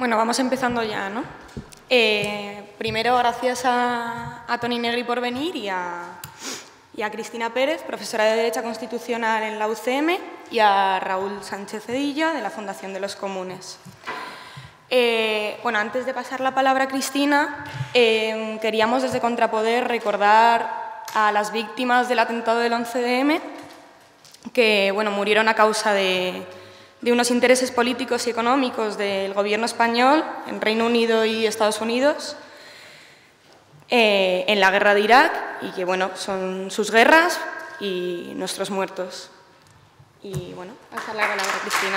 Bueno, vamos empezando ya, ¿no? Primero, gracias a Toni Negri por venir y a Cristina Pérez, profesora de Derecho Constitucional en la UCM, y a Raúl Sánchez Cedilla, de la Fundación de los Comunes. Bueno, antes de pasar la palabra a Cristina, queríamos desde Contrapoder recordar a las víctimas del atentado del 11M, que bueno, murieron a causa de unos intereses políticos y económicos del gobierno español en Reino Unido y Estados Unidos en la guerra de Irak, y que bueno, son sus guerras y nuestros muertos. Y bueno, pasar la palabra a Cristina.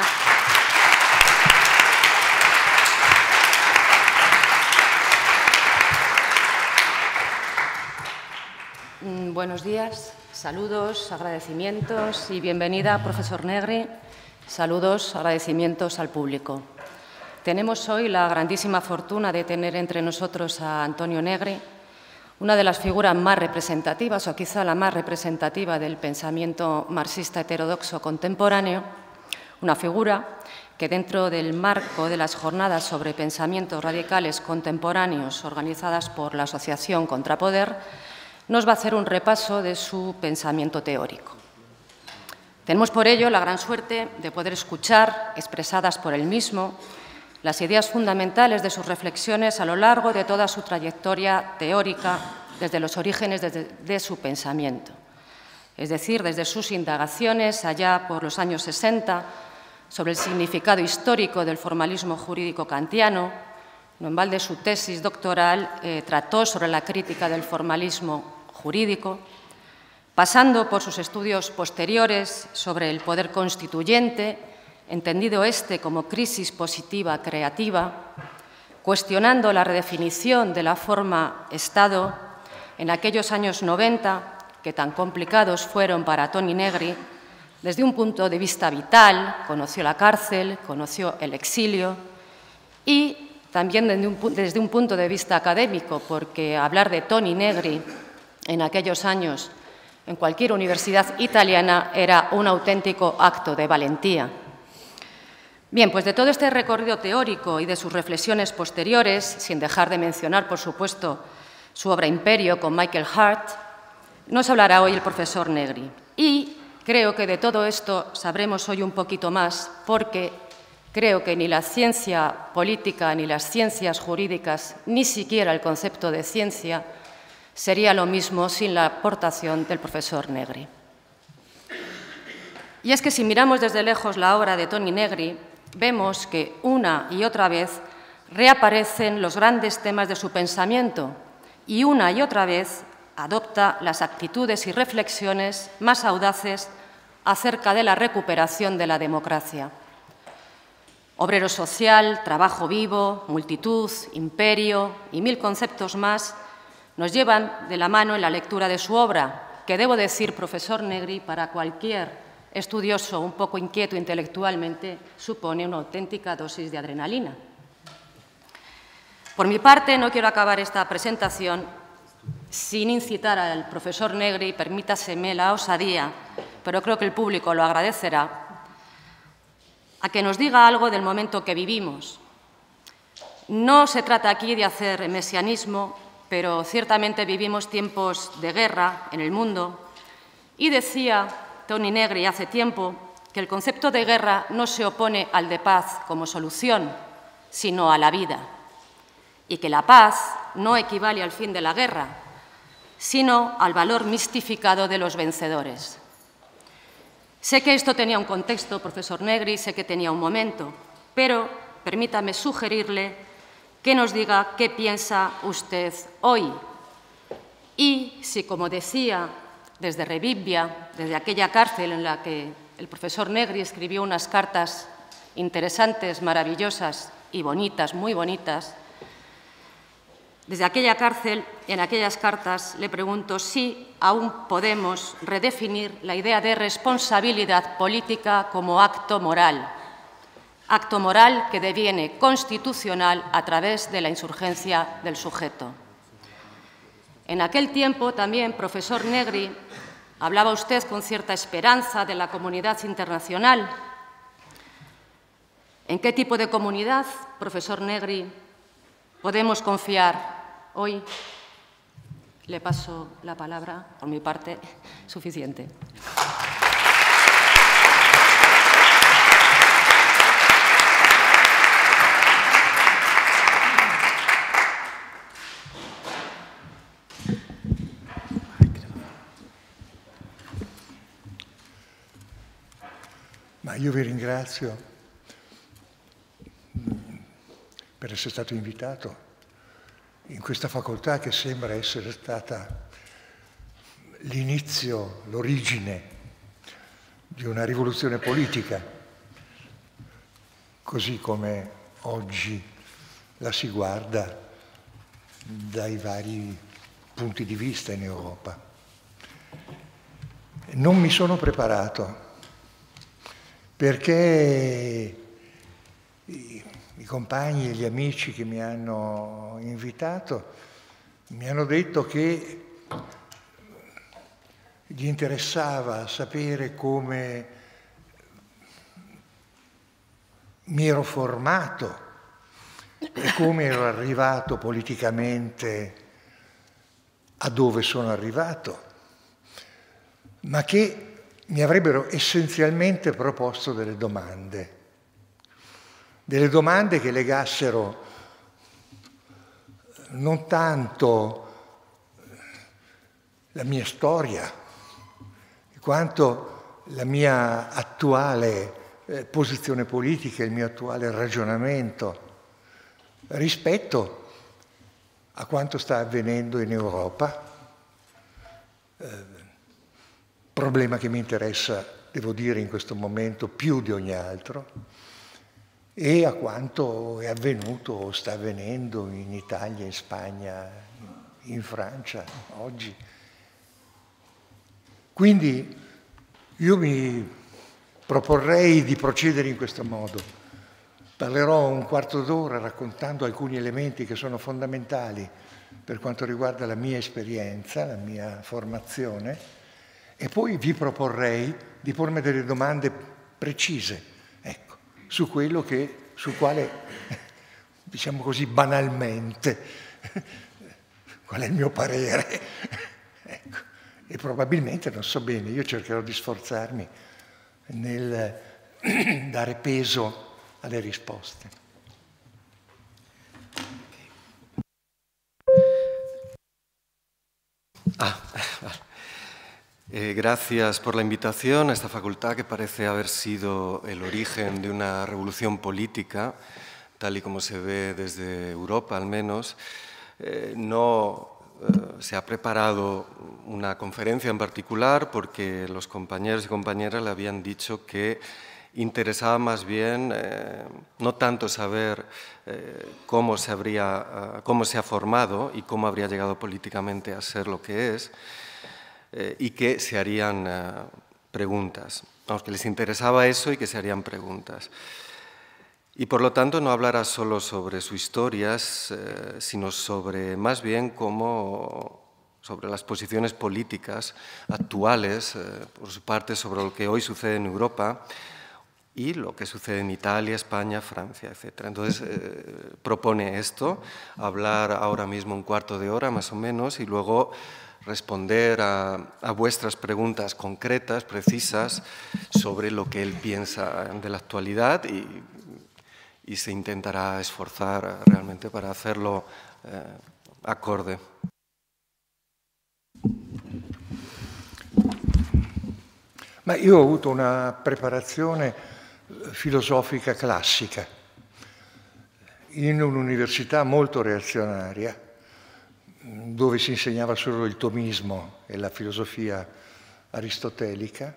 Buenos días, saludos, agradecimientos y bienvenida, profesor Negri. Saludos, agradecimientos al público. Tenemos hoy la grandísima fortuna de tener entre nosotros a Antonio Negri, una de las figuras más representativas, o quizá la más representativa del pensamiento marxista heterodoxo contemporáneo, una figura que dentro del marco de las jornadas sobre pensamientos radicales contemporáneos organizadas por la Asociación Contrapoder, nos va a hacer un repaso de su pensamiento teórico. Tenemos por ello la gran suerte de poder escuchar, expresadas por él mismo, las ideas fundamentales de sus reflexiones a lo largo de toda su trayectoria teórica, desde los orígenes de su pensamiento. Es decir, desde sus indagaciones allá por los años 60 sobre el significado histórico del formalismo jurídico kantiano. No en balde su tesis doctoral trató sobre la crítica del formalismo jurídico, pasando por sus estudios posteriores sobre el poder constituyente, entendido como crisis positiva creativa, cuestionando la redefinición de la forma Estado en aquellos años 90, que tan complicados fueron para Toni Negri, desde un punto de vista vital. Conoció la cárcel, conoció el exilio, y también desde un punto de vista académico, porque hablar de Toni Negri en aquellos años en cualquier universidad italiana era un auténtico acto de valentía. Bien, pues de todo este recorrido teórico y de sus reflexiones posteriores, sin dejar de mencionar, por supuesto, su obra Imperio con Michael Hart, nos hablará hoy el profesor Negri. Y creo que de todo esto sabremos hoy un poquito más, porque creo que ni la ciencia política ni las ciencias jurídicas, ni siquiera el concepto de ciencia, sería lo mismo sin la aportación del profesor Negri. Y es que si miramos desde lejos la obra de Toni Negri, vemos que una y otra vez reaparecen los grandes temas de su pensamiento y una y otra vez adopta las actitudes y reflexiones más audaces acerca de la recuperación de la democracia. Obrero social, trabajo vivo, multitud, imperio y mil conceptos más nos llevan de la mano en la lectura de su obra, que debo decir, profesor Negri, para cualquier estudioso un poco inquieto intelectualmente, supone una auténtica dosis de adrenalina. Por mi parte, no quiero acabar esta presentación sin incitar al profesor Negri, permítaseme la osadía, pero creo que el público lo agradecerá, a que nos diga algo del momento que vivimos. No se trata aquí de hacer mesianismo, pero ciertamente vivimos tiempos de guerra en el mundo, y decía Toni Negri hace tiempo que el concepto de guerra no se opone al de paz como solución, sino a la vida, y que la paz no equivale al fin de la guerra, sino al valor mistificado de los vencedores. Sé que esto tenía un contexto, profesor Negri, sé que tenía un momento, pero permítame sugerirle que nos diga qué piensa usted hoy. Y si, como decía, desde Rebibbia, desde aquella cárcel en la que el profesor Negri escribió unas cartas interesantes, maravillosas y bonitas, muy bonitas, desde aquella cárcel, en aquellas cartas, le pregunto si aún podemos redefinir la idea de responsabilidad política como acto moral que deviene constitucional a través de la insurgencia del sujeto. En aquel tiempo también, profesor Negri, hablaba usted con cierta esperanza de la comunidad internacional, ¿En qué tipo de comunidad, profesor Negri, podemos confiar hoy? Le paso la palabra, por mi parte, suficiente. Ma io vi ringrazio per essere stato invitato in questa facoltà che sembra essere stata l'inizio, l'origine di una rivoluzione politica, così come oggi la si guarda dai vari punti di vista in Europa. Non mi sono preparato perché i compagni e gli amici che mi hanno invitato mi hanno detto che gli interessava sapere come mi ero formato e come ero arrivato politicamente a dove sono arrivato, ma che mi avrebbero essenzialmente proposto delle domande che legassero non tanto la mia storia, quanto la mia attuale posizione politica, il mio attuale ragionamento rispetto a quanto sta avvenendo in Europa, problema che mi interessa, devo dire, in questo momento più di ogni altro, e a quanto è avvenuto o sta avvenendo in Italia, in Spagna, in Francia oggi. Quindi io mi proporrei di procedere in questo modo. Parlerò un quarto d'ora raccontando alcuni elementi che sono fondamentali per quanto riguarda la mia esperienza, la mia formazione, e poi vi proporrei di pormi delle domande precise, ecco, sul quale, diciamo così banalmente, qual è il mio parere. Ecco. E probabilmente, non so bene, io cercherò di sforzarmi nel dare peso alle risposte. Gracias por la invitación a esta facultad que parece haber sido el origen de una revolución política, tal y como se ve desde Europa al menos. No se ha preparado una conferencia en particular porque los compañeros y compañeras le habían dicho que interesaba más bien no tanto saber cómo se ha formado y cómo habría llegado políticamente a ser lo que es, y que se harían preguntas. Vamos, que les interesaba eso y que se harían preguntas. Y por lo tanto no hablará solo sobre sus historias, sino sobre más bien sobre las posiciones políticas actuales, por su parte sobre lo que hoy sucede en Europa y lo que sucede en Italia, España, Francia, etc. Entonces propone esto, hablar ahora mismo un cuarto de hora más o menos y luego responder a vuestras preguntas concretas, precisas, sobre lo que él piensa de la actualidad y se intentará esforzar realmente para hacerlo acorde. Ma io ho avuto una preparazione filosofica classica in un'università molto reazionaria, dove si insegnava solo il tomismo e la filosofia aristotelica,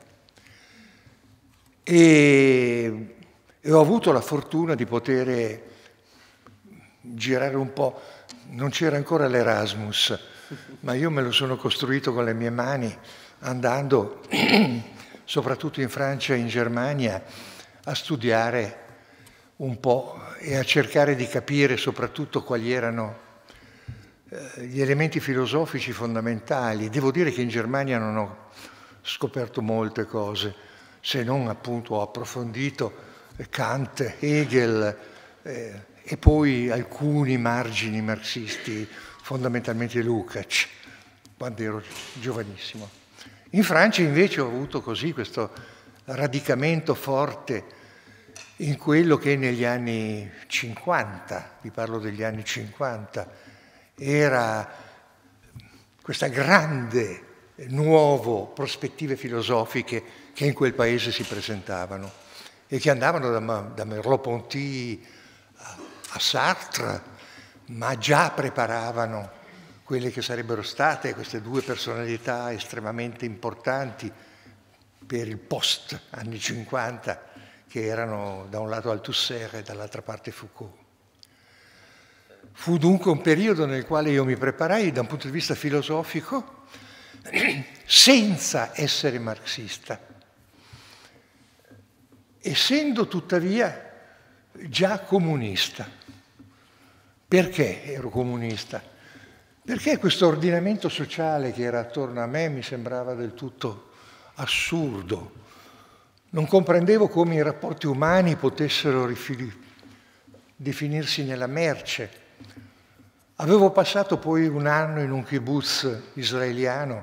e ho avuto la fortuna di poter girare un po'. Non c'era ancora l'Erasmus, ma io me lo sono costruito con le mie mani, andando soprattutto in Francia e in Germania a studiare un po' e a cercare di capire soprattutto quali erano gli elementi filosofici fondamentali. Devo dire che in Germania non ho scoperto molte cose, se non appunto ho approfondito Kant, Hegel e poi alcuni margini marxisti, fondamentalmente Lukács, quando ero giovanissimo. In Francia invece ho avuto così questo radicamento forte in quello che negli anni 50, vi parlo degli anni 50, era questa grande, nuove prospettive filosofiche che in quel paese si presentavano e che andavano da Merleau-Ponty a Sartre, ma già preparavano quelle che sarebbero state queste due personalità estremamente importanti per il post anni 50, che erano da un lato Althusser e dall'altra parte Foucault. Fu dunque un periodo nel quale io mi preparai da un punto di vista filosofico senza essere marxista, essendo tuttavia già comunista. Perché ero comunista? Perché questo ordinamento sociale che era attorno a me mi sembrava del tutto assurdo. Non comprendevo come i rapporti umani potessero definirsi nella merce. Avevo passato poi un anno in un kibbutz israeliano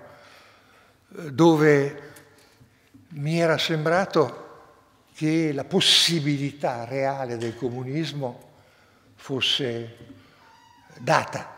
dove mi era sembrato che la possibilità reale del comunismo fosse data.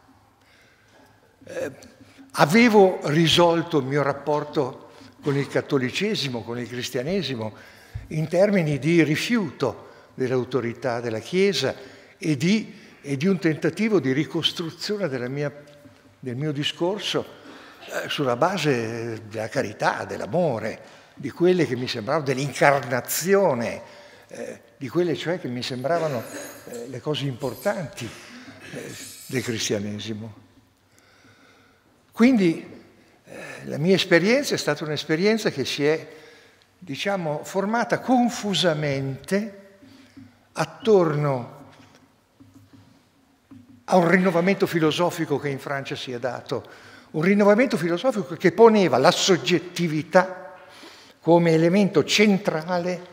Avevo risolto il mio rapporto con il cattolicesimo, con il cristianesimo, in termini di rifiuto dell'autorità della Chiesa e di un tentativo di ricostruzione del mio discorso sulla base della carità, dell'amore, di quelle che mi sembravano, dell'incarnazione, di quelle cioè che mi sembravano le cose importanti del cristianesimo. Quindi la mia esperienza è stata un'esperienza che si è, diciamo, formata confusamente attorno a un rinnovamento filosofico che in Francia si è dato, un rinnovamento filosofico che poneva la soggettività come elemento centrale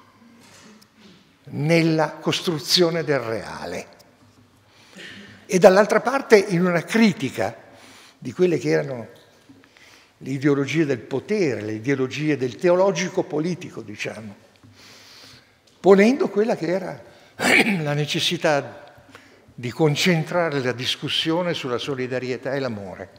nella costruzione del reale e dall'altra parte in una critica di quelle che erano le ideologie del potere, le ideologie del teologico-politico, diciamo, ponendo quella che era la necessità di concentrare la discussione sulla solidarietà e l'amore.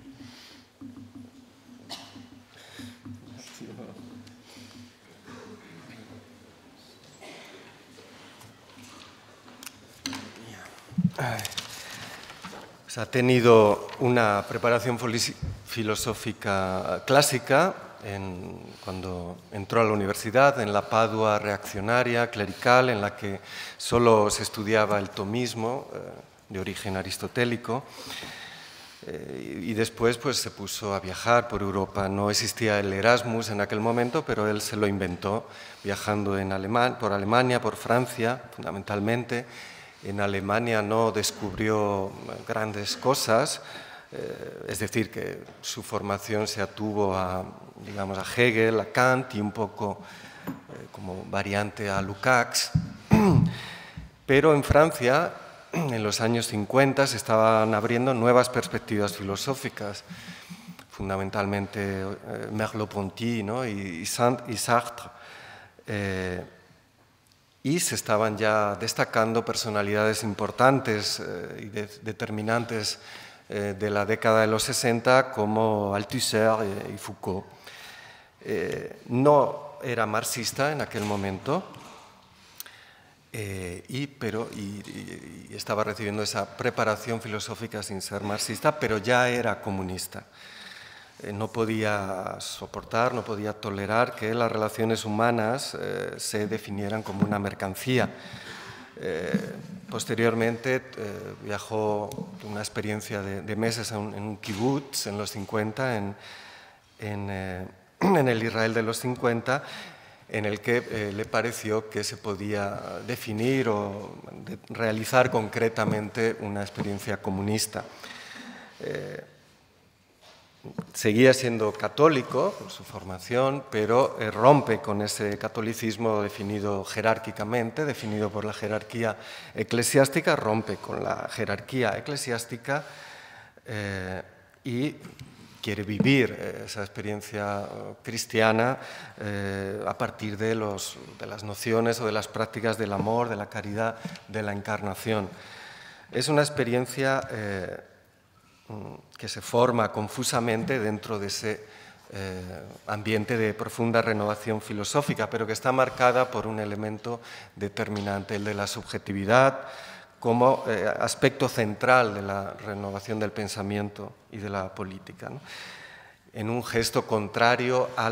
Ha tenido una preparación filosófica clásica cuando entró a la universidad, en la Padua reaccionaria, clerical, en la que solo se estudiaba el tomismo de origen aristotélico. Y después pues, se puso a viajar por Europa. No existía el Erasmus en aquel momento, pero él se lo inventó viajando por Alemania, por Francia, fundamentalmente. En Alemania no descubrió grandes cosas, es decir, que su formación se atuvo digamos, a Hegel, a Kant y un poco como variante a Lukács. Pero en Francia, en los años 50, se estaban abriendo nuevas perspectivas filosóficas, fundamentalmente Merleau-Ponty, ¿no? y Sartre. Y se estaban ya destacando personalidades importantes y determinantes de la década de los 60 como Althusser y Foucault. No era marxista en aquel momento, pero estaba recibiendo esa preparación filosófica sin ser marxista, pero ya era comunista. No podía soportar, no podía tolerar que las relaciones humanas se definieran como una mercancía. Posteriormente viajó una experiencia de meses en un kibutz en los 50, en el Israel de los 50, en el que le pareció que se podía definir o realizar concretamente una experiencia comunista. seguía siendo católico por su formación, pero rompe con ese catolicismo definido jerárquicamente, definido por la jerarquía eclesiástica, rompe con la jerarquía eclesiástica y quiere vivir esa experiencia cristiana a partir de las nociones o de las prácticas del amor, de la caridad, de la encarnación. Es una experiencia que se forma confusamente dentro de ese ambiente de profunda renovación filosófica, pero que está marcada por un elemento determinante, el de la subjetividad, como aspecto central de la renovación del pensamiento y de la política, ¿no? En un gesto contrario a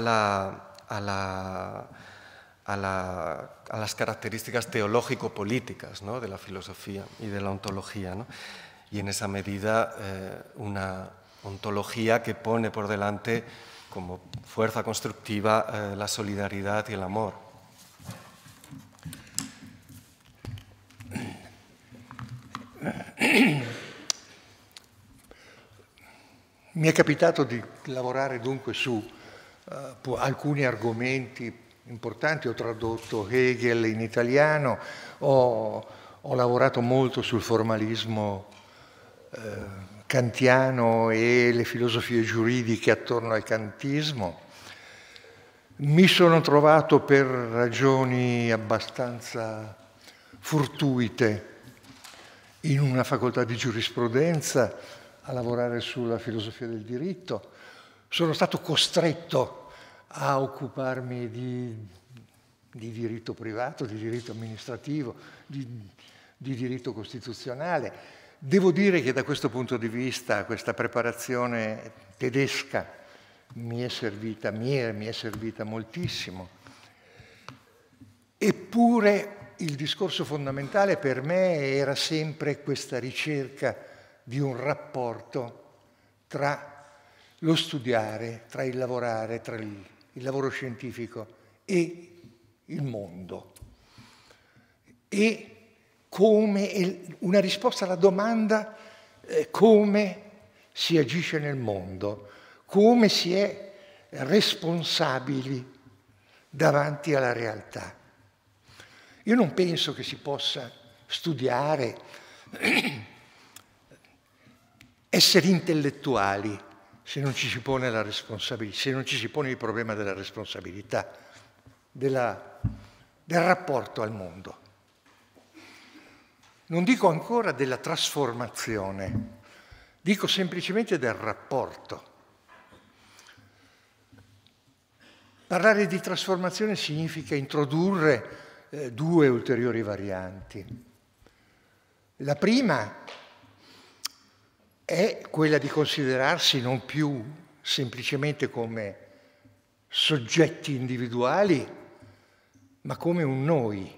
las características teológico-políticas, ¿no?, de la filosofía y de la ontología, ¿no? Y en esa medida una ontología que pone por delante como fuerza constructiva la solidaridad y el amor. Mi è capitato di lavorare dunque su alcuni argomenti importanti, ho tradotto Hegel in italiano, ho lavorato molto sul formalismo kantiano e le filosofie giuridiche attorno al kantismo. Mi sono trovato per ragioni abbastanza fortuite in una facoltà di giurisprudenza a lavorare sulla filosofia del diritto. Sono stato costretto a occuparmi di diritto privato, di diritto amministrativo, di diritto costituzionale. Devo dire che da questo punto di vista questa preparazione tedesca mi è servita moltissimo. Eppure il discorso fondamentale per me era sempre questa ricerca di un rapporto tra lo studiare, tra il lavorare, tra il lavoro scientifico e il mondo. E come una risposta alla domanda come si agisce nel mondo, come si è responsabili davanti alla realtà. Io non penso che si possa studiare, essere intellettuali se non ci si pone la responsabilità, se non ci si pone il problema della responsabilità, del rapporto al mondo. Non dico ancora della trasformazione, dico semplicemente del rapporto. Parlare di trasformazione significa introdurre due ulteriori varianti. La prima è quella di considerarsi non più semplicemente come soggetti individuali, ma come un noi.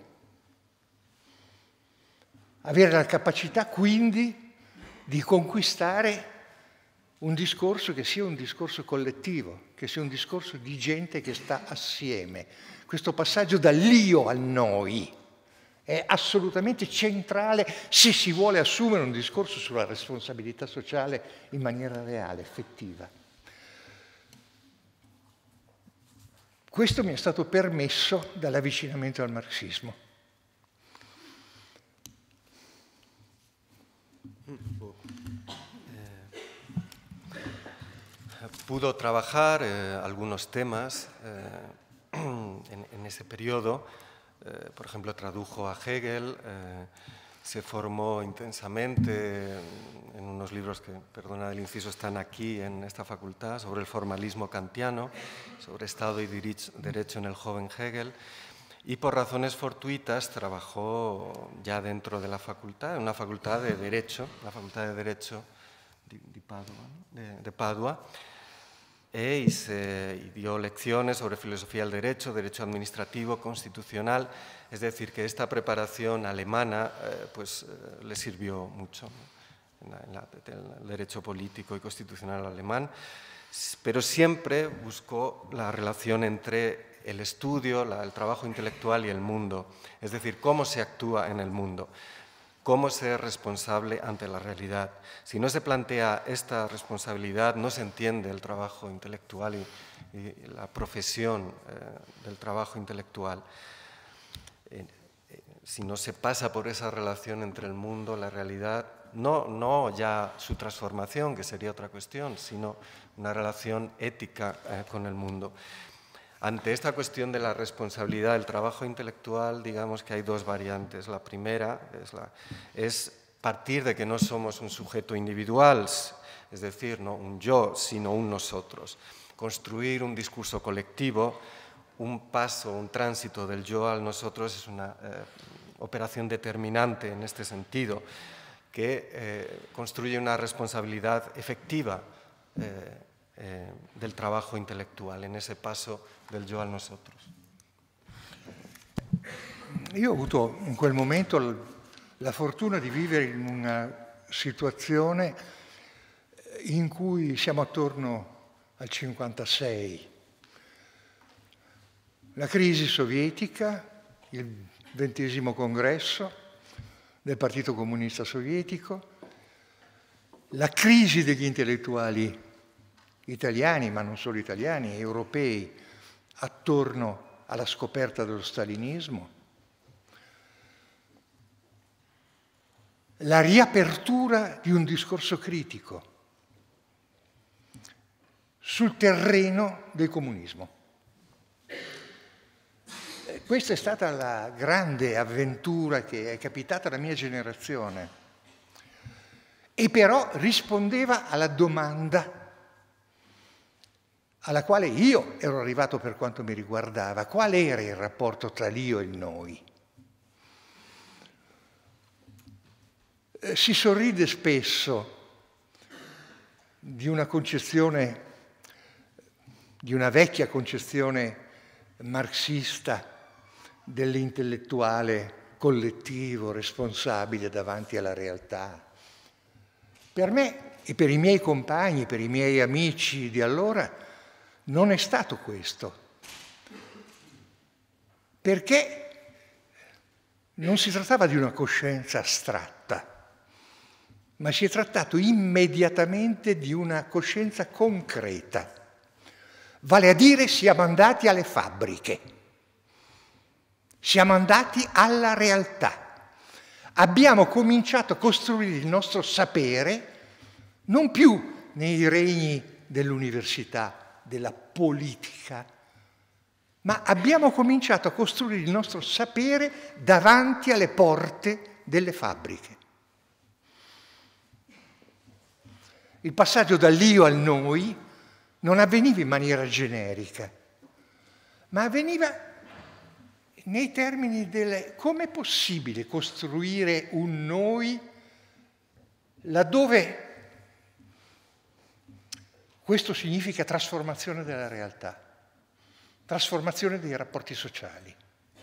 Avere la capacità quindi di conquistare un discorso che sia un discorso collettivo, che sia un discorso di gente che sta assieme. Questo passaggio dall'io al noi è assolutamente centrale se si vuole assumere un discorso sulla responsabilità sociale in maniera reale, effettiva. Questo mi è stato permesso dall'avvicinamento al marxismo. Pudo trabajar algunos temas en ese periodo. Por ejemplo, tradujo a Hegel, se formó intensamente en unos libros que, perdona el inciso, están aquí en esta facultad, sobre el formalismo kantiano, sobre Estado y Derecho en el joven Hegel, y por razones fortuitas trabajó ya dentro de la facultad, en una facultad de Derecho, la Facultad de Derecho de Padua, y dio lecciones sobre filosofía del derecho, derecho administrativo, constitucional. Es decir, que esta preparación alemana le sirvió mucho en el derecho político y constitucional alemán, pero siempre buscó la relación entre el estudio, el trabajo intelectual y el mundo, es decir, cómo se actúa en el mundo. cómo ser responsable ante la realidad. Si no se plantea esta responsabilidad, no se entiende el trabajo intelectual y la profesión del trabajo intelectual. Si no se pasa por esa relación entre el mundo, la realidad, no ya su transformación, que sería otra cuestión, sino una relación ética con el mundo. Ante esta cuestión de la responsabilidad del trabajo intelectual, digamos que hay dos variantes. La primera es partir de que no somos un sujeto individual, es decir, no un yo, sino un nosotros. Construir un discurso colectivo, un paso, un tránsito del yo al nosotros es una operación determinante en este sentido, que construye una responsabilidad efectiva del trabajo intelectual, en ese paso del yo al nosotros. Io ho avuto in quel momento la fortuna di vivere in una situazione in cui siamo attorno al 56. La crisi sovietica, il 20° congresso del Partito Comunista Sovietico, la crisi degli intellettuali italiani, ma non solo italiani, europei, attorno alla scoperta dello stalinismo, la riapertura di un discorso critico sul terreno del comunismo. Questa è stata la grande avventura che è capitata alla mia generazione e però rispondeva alla domanda alla quale io ero arrivato per quanto mi riguardava: qual era il rapporto tra l'io e il noi? Si sorride spesso di una concezione, di una vecchia concezione marxista dell'intellettuale collettivo responsabile davanti alla realtà. Per me e per i miei compagni, per i miei amici di allora, non è stato questo, perché non si trattava di una coscienza astratta, ma si è trattato immediatamente di una coscienza concreta. Vale a dire, siamo andati alle fabbriche, siamo andati alla realtà. Abbiamo cominciato a costruire il nostro sapere non più nei regni dell'università, della politica, ma abbiamo cominciato a costruire il nostro sapere davanti alle porte delle fabbriche. Il passaggio dall'io al noi non avveniva in maniera generica, ma avveniva nei termini del come è possibile costruire un noi laddove questo significa trasformazione della realtà, trasformazione dei rapporti sociali.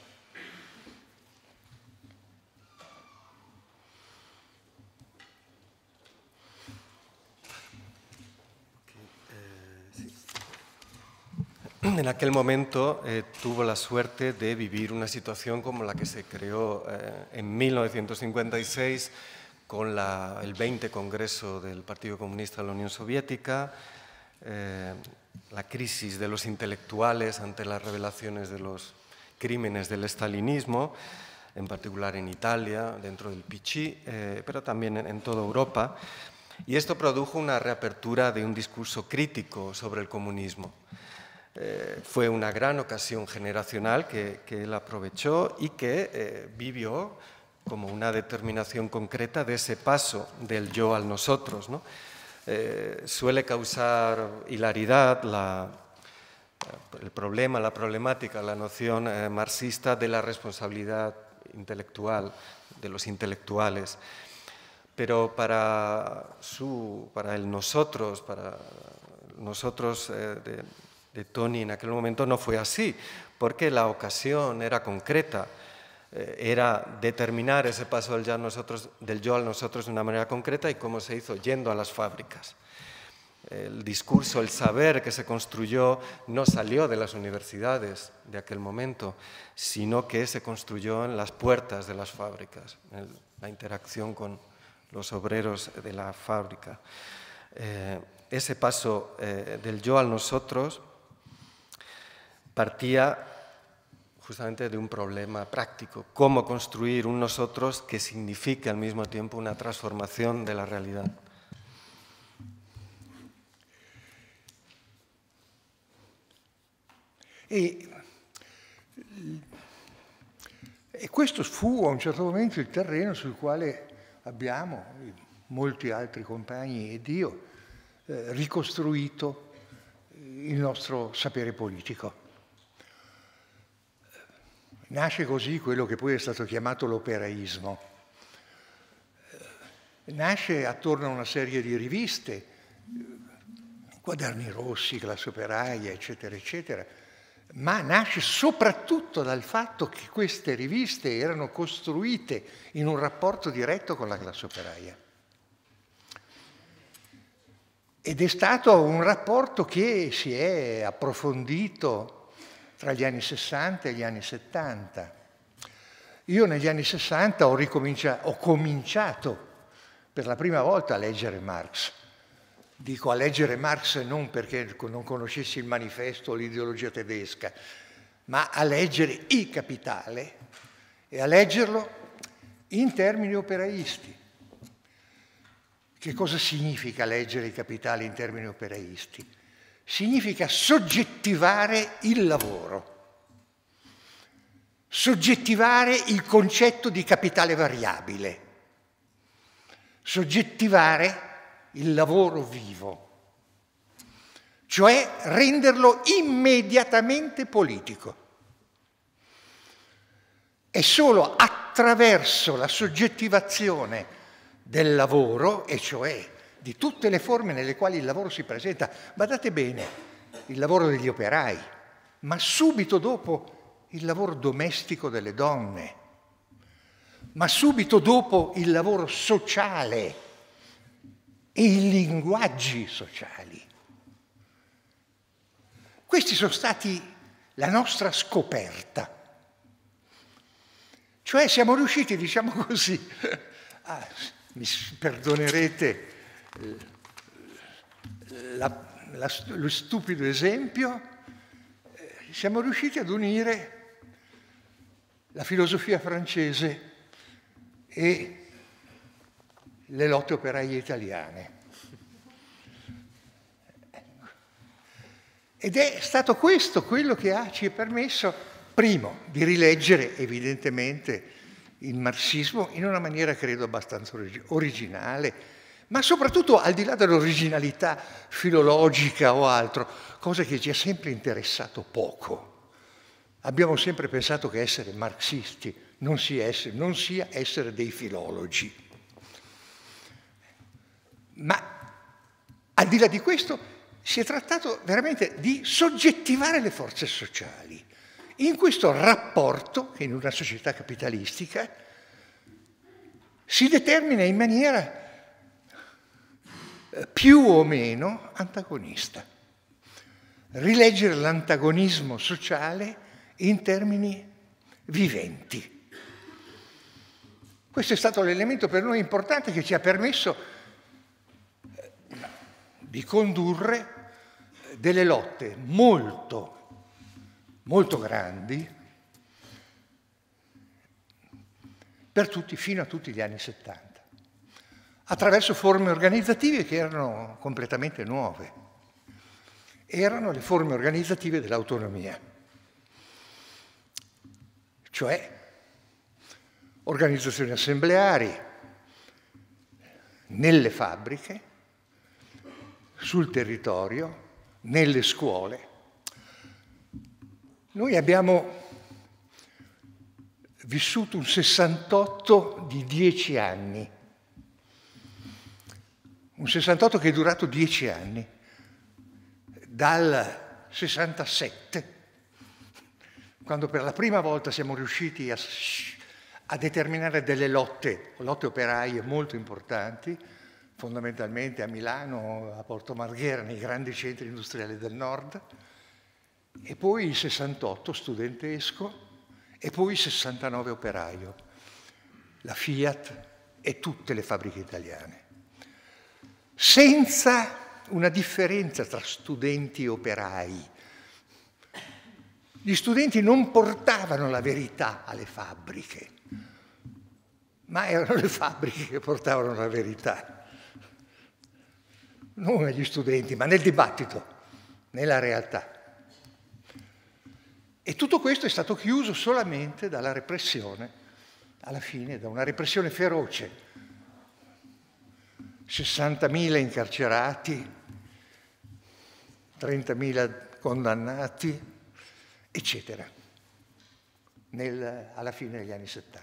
En aquel momento tuvo la suerte de vivir una situación como la que se creó en 1956 con el 20 Congreso del Partido Comunista de la Unión Soviética, la crisis de los intelectuales ante las revelaciones de los crímenes del estalinismo, en particular en Italia, dentro del PC, pero también en toda Europa. Y esto produjo una reapertura de un discurso crítico sobre el comunismo. Fue una gran ocasión generacional que él aprovechó y que vivió como una determinación concreta de ese paso del yo al nosotros, ¿no? Suele causar hilaridad el problema, la problemática, la noción marxista de la responsabilidad intelectual, de los intelectuales. Pero para el nosotros, de Tony en aquel momento no fue así, porque la ocasión era concreta, era determinar ese paso del yo al nosotros de una manera concreta y cómo se hizo, yendo a las fábricas. El discurso, el saber que se construyó no salió de las universidades de aquel momento, sino que se construyó en las puertas de las fábricas, en la interacción con los obreros de la fábrica. Ese paso del yo al nosotros partía justamente de un problema práctico: cómo construir un nosotros que signifique al mismo tiempo una transformación de la realidad. E questo fu a un certo momento il terreno sul quale abbiamo, molti altri compagni ed io, ricostruito il nostro sapere politico. Nasce così quello che poi è stato chiamato l'operaismo. Nasce attorno a una serie di riviste, Quaderni Rossi, Classe Operaia, eccetera, eccetera, ma nasce soprattutto dal fatto che queste riviste erano costruite in un rapporto diretto con la classe operaia. Ed è stato un rapporto che si è approfondito tra gli anni 60 e gli anni 70. Io negli anni 60 ho cominciato per la prima volta a leggere Marx. Dico a leggere Marx non perché non conoscessi il manifesto o l'ideologia tedesca, ma a leggere Il Capitale e a leggerlo in termini operaisti. Che cosa significa leggere Il Capitale in termini operaisti? Significa soggettivare il lavoro, soggettivare il concetto di capitale variabile, soggettivare il lavoro vivo, cioè renderlo immediatamente politico. È solo attraverso la soggettivazione del lavoro, e cioè di tutte le forme nelle quali il lavoro si presenta, badate bene, il lavoro degli operai, ma subito dopo il lavoro domestico delle donne, ma subito dopo il lavoro sociale e i linguaggi sociali. Questi sono stati la nostra scoperta. Cioè siamo riusciti, diciamo così, mi perdonerete lo stupido esempio, siamo riusciti ad unire la filosofia francese e le lotte operaie italiane. Ed è stato questo quello che ci ha permesso, primo, di rileggere evidentemente il marxismo in una maniera credo abbastanza originale, ma soprattutto al di là dell'originalità filologica o altro, cosa che ci ha sempre interessato poco. Abbiamo sempre pensato che essere marxisti non sia essere dei filologi. Ma al di là di questo si è trattato veramente di soggettivare le forze sociali in questo rapporto che in una società capitalistica si determina in maniera più o meno antagonista. Rileggere l'antagonismo sociale in termini viventi. Questo è stato l'elemento per noi importante che ci ha permesso di condurre delle lotte molto, molto grandi fino a tutti gli anni 70, attraverso forme organizzative che erano completamente nuove. Erano le forme organizzative dell'autonomia, cioè organizzazioni assembleari nelle fabbriche, sul territorio, nelle scuole. Noi abbiamo vissuto un 68 di 10 anni, un 68 che è durato 10 anni, dal 67, quando per la prima volta siamo riusciti a determinare delle lotte operaie molto importanti, fondamentalmente a Milano, a Porto Marghera, nei grandi centri industriali del nord, e poi il 68 studentesco, e poi il 69 operaio, la Fiat e tutte le fabbriche italiane, senza una differenza tra studenti e operai. Gli studenti non portavano la verità alle fabbriche, ma erano le fabbriche che portavano la verità. Non agli studenti, ma nel dibattito, nella realtà. E tutto questo è stato chiuso solamente dalla repressione, alla fine, da una repressione feroce. 60.000 incarcerati, 30.000 condannati, eccetera, alla fine degli anni 70.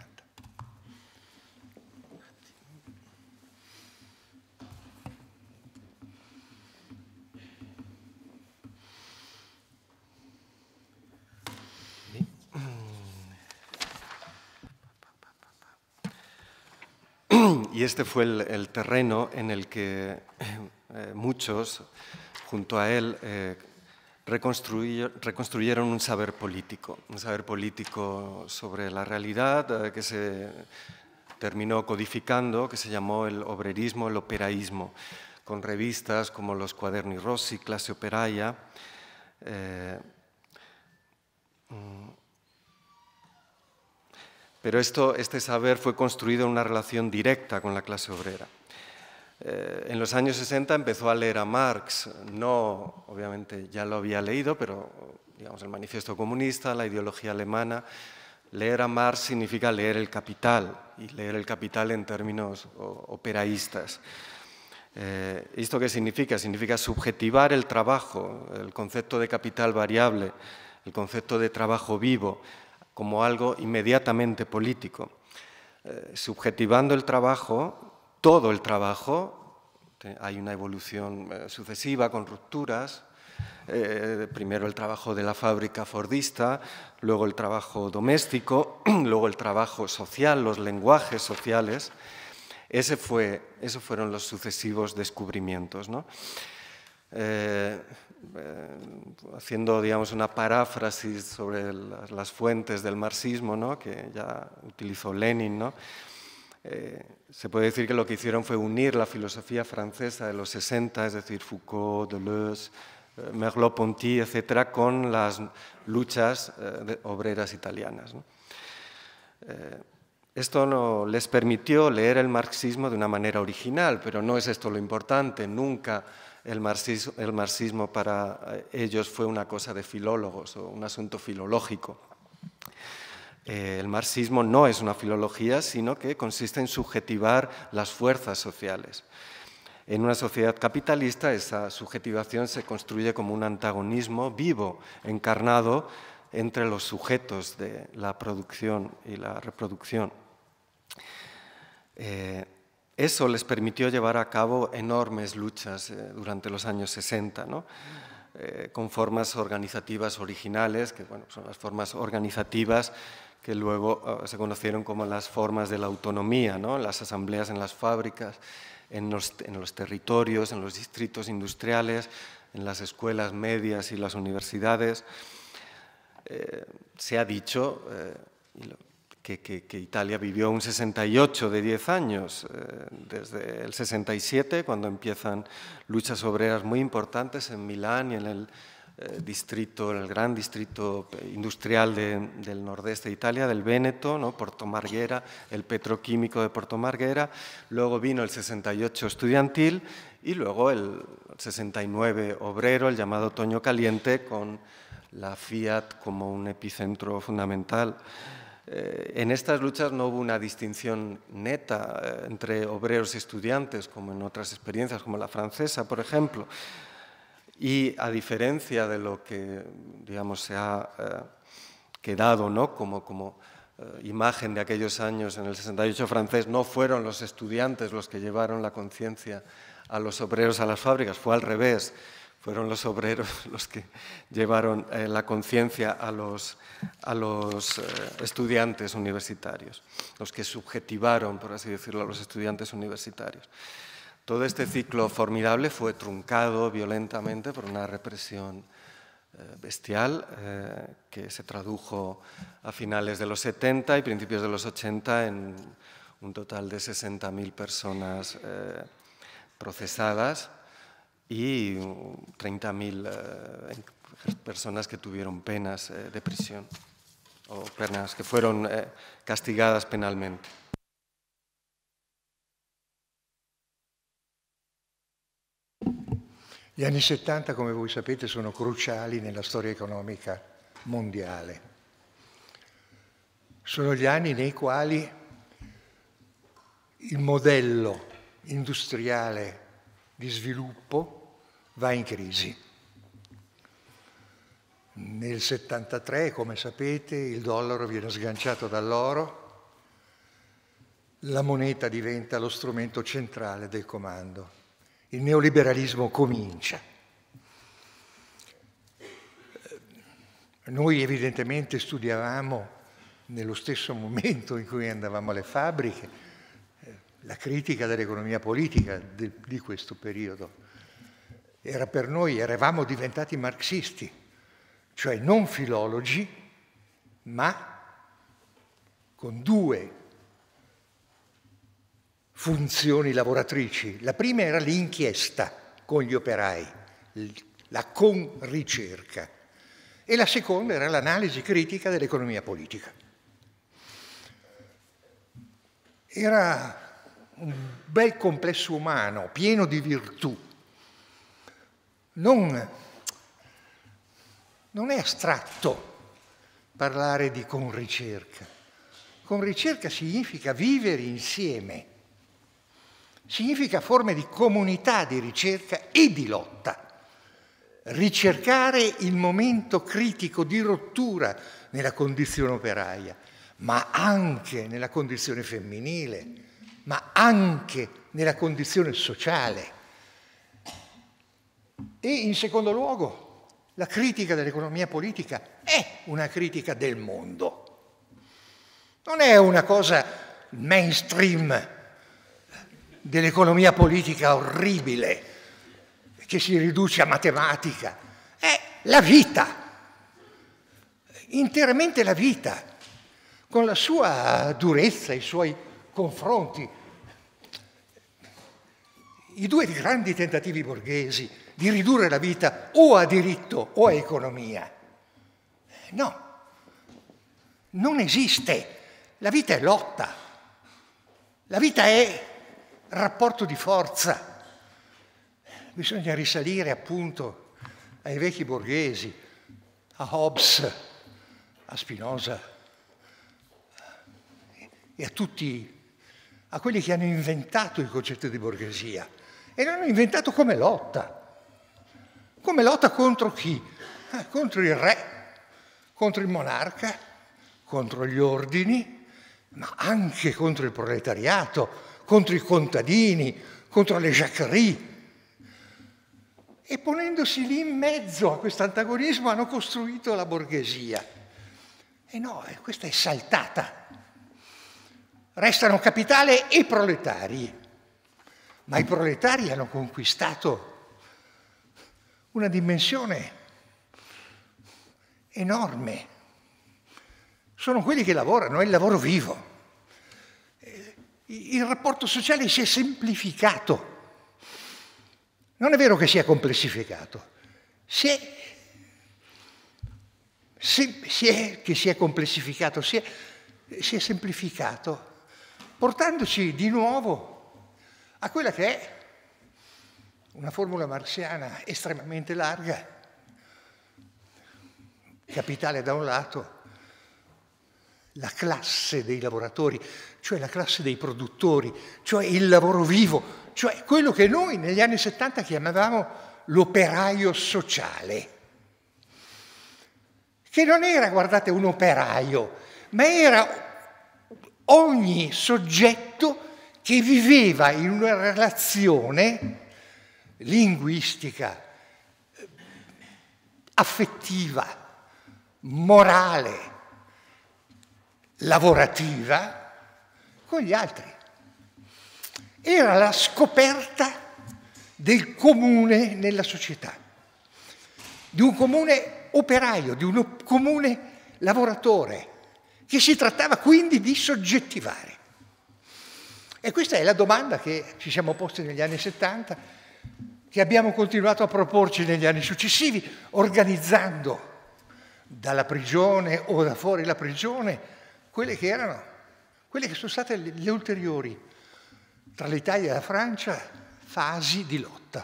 Y este fue el terreno en el que muchos, junto a él, reconstruyeron un saber político sobre la realidad que se terminó codificando, que se llamó el obrerismo, el operaísmo, con revistas como los Quaderni Rossi, Clase Operaia. Pero este saber fue construido en una relación directa con la clase obrera. En los años 60 empezó a leer a Marx, no, obviamente ya lo había leído, pero digamos el Manifiesto Comunista, la ideología alemana. Leer a Marx significa leer el Capital, y leer el Capital en términos operaístas. ¿Esto qué significa? Significa subjetivar el trabajo, el concepto de capital variable, el concepto de trabajo vivo, como algo inmediatamente político. Subjetivando el trabajo, todo el trabajo, hay una evolución sucesiva con rupturas, primero el trabajo de la fábrica fordista, luego el trabajo doméstico, luego el trabajo social, los lenguajes sociales. Esos fueron los sucesivos descubrimientos, ¿no? Haciendo, digamos, una paráfrasis sobre las fuentes del marxismo, ¿no?, que ya utilizó Lenin, ¿no? Se puede decir que lo que hicieron fue unir la filosofía francesa de los 60, es decir, Foucault, Deleuze, Merleau-Ponty, etcétera, con las luchas obreras italianas, ¿no? Esto no les permitió leer el marxismo de una manera original, pero no es esto lo importante. Nunca el marxismo para ellos fue una cosa de filólogos o un asunto filológico. El marxismo no es una filología, sino que consiste en subjetivar las fuerzas sociales. En una sociedad capitalista, esa subjetivación se construye como un antagonismo vivo, encarnado entre los sujetos de la producción y la reproducción. Eso les permitió llevar a cabo enormes luchas durante los años 60, ¿no? Con formas organizativas originales, que bueno, son las formas organizativas que luego se conocieron como las formas de la autonomía, ¿no? Las asambleas en las fábricas, en los territorios, en los distritos industriales, en las escuelas medias y las universidades. Se ha dicho que Italia vivió un 68 de 10 años, desde el 67, cuando empiezan luchas obreras muy importantes en Milán y en el gran distrito industrial del nordeste de Italia, del Véneto, ¿no? Porto Marghera, el petroquímico de Porto Marghera. Luego vino el 68 estudiantil y luego el 69 obrero, el llamado Otoño Caliente, con la Fiat como un epicentro fundamental. En estas luchas no hubo una distinción neta entre obreros y estudiantes, como en otras experiencias, como la francesa, por ejemplo. Y a diferencia de lo que, digamos, se ha quedado, ¿no?, como imagen de aquellos años en el 68 francés, no fueron los estudiantes los que llevaron la conciencia a los obreros a las fábricas, fue al revés. Fueron los obreros los que llevaron la conciencia a los estudiantes universitarios, los que subjetivaron, por así decirlo, a los estudiantes universitarios. Todo este ciclo formidable fue truncado violentamente por una represión bestial que se tradujo a finales de los 70 y principios de los 80 en un total de 60.000 personas procesadas y 30.000 personas que tuvieron penas de prisión o penas que fueron castigadas penalmente. Gli anni 70, come voi sapete, sono cruciali nella storia economica mondiale. Sono gli anni nei quali il modello industriale di sviluppo va in crisi. Nel 73, come sapete, il dollaro viene sganciato dall'oro, la moneta diventa lo strumento centrale del comando. Il neoliberalismo comincia. Noi evidentemente studiavamo nello stesso momento in cui andavamo alle fabbriche la critica dell'economia politica di questo periodo. Era per noi, eravamo diventati marxisti, cioè non filologi, ma con due funzioni lavoratrici. La prima era l'inchiesta con gli operai, la conricerca, e la seconda era l'analisi critica dell'economia politica. Era un bel complesso umano, pieno di virtù. Non è astratto parlare di conricerca. Conricerca significa vivere insieme. Significa forme di comunità di ricerca e di lotta. Ricercare il momento critico di rottura nella condizione operaia, ma anche nella condizione femminile, ma anche nella condizione sociale. E in secondo luogo, la critica dell'economia politica è una critica del mondo. Non è una cosa mainstream dell'economia politica orribile che si riduce a matematica. È la vita, interamente la vita, con la sua durezza, i suoi confronti. I due grandi tentativi borghesi di ridurre la vita o a diritto o a economia. No, non esiste. La vita è lotta, la vita è rapporto di forza. Bisogna risalire appunto ai vecchi borghesi, a Hobbes, a Spinoza e a quelli che hanno inventato il concetto di borghesia e l'hanno inventato come lotta. Come lotta contro chi? Contro il re, contro il monarca, contro gli ordini, ma anche contro il proletariato, contro i contadini, contro le jacquerie. E ponendosi lì in mezzo a questo antagonismo hanno costruito la borghesia. E no, questa è saltata. Restano capitale e proletari, ma i proletari hanno conquistato una dimensione enorme. Sono quelli che lavorano, è il lavoro vivo. Il rapporto sociale si è semplificato. Non è vero che si è complessificato. Si è semplificato, portandoci di nuovo a quella che è una formula marxiana estremamente larga. Capitale da un lato, la classe dei lavoratori, cioè la classe dei produttori, cioè il lavoro vivo, cioè quello che noi negli anni 70 chiamavamo l'operaio sociale, che non era, guardate, un operaio, ma era ogni soggetto che viveva in una relazione linguistica, affettiva, morale, lavorativa con gli altri. era la scoperta del comune nella società, di un comune operaio, di un comune lavoratore, che si trattava quindi di soggettivare. E questa è la domanda che ci siamo posti negli anni 70, che abbiamo continuato a proporci negli anni successivi, organizzando dalla prigione o da fuori la prigione quelle che sono state le ulteriori, tra l'Italia e la Francia, fasi di lotta,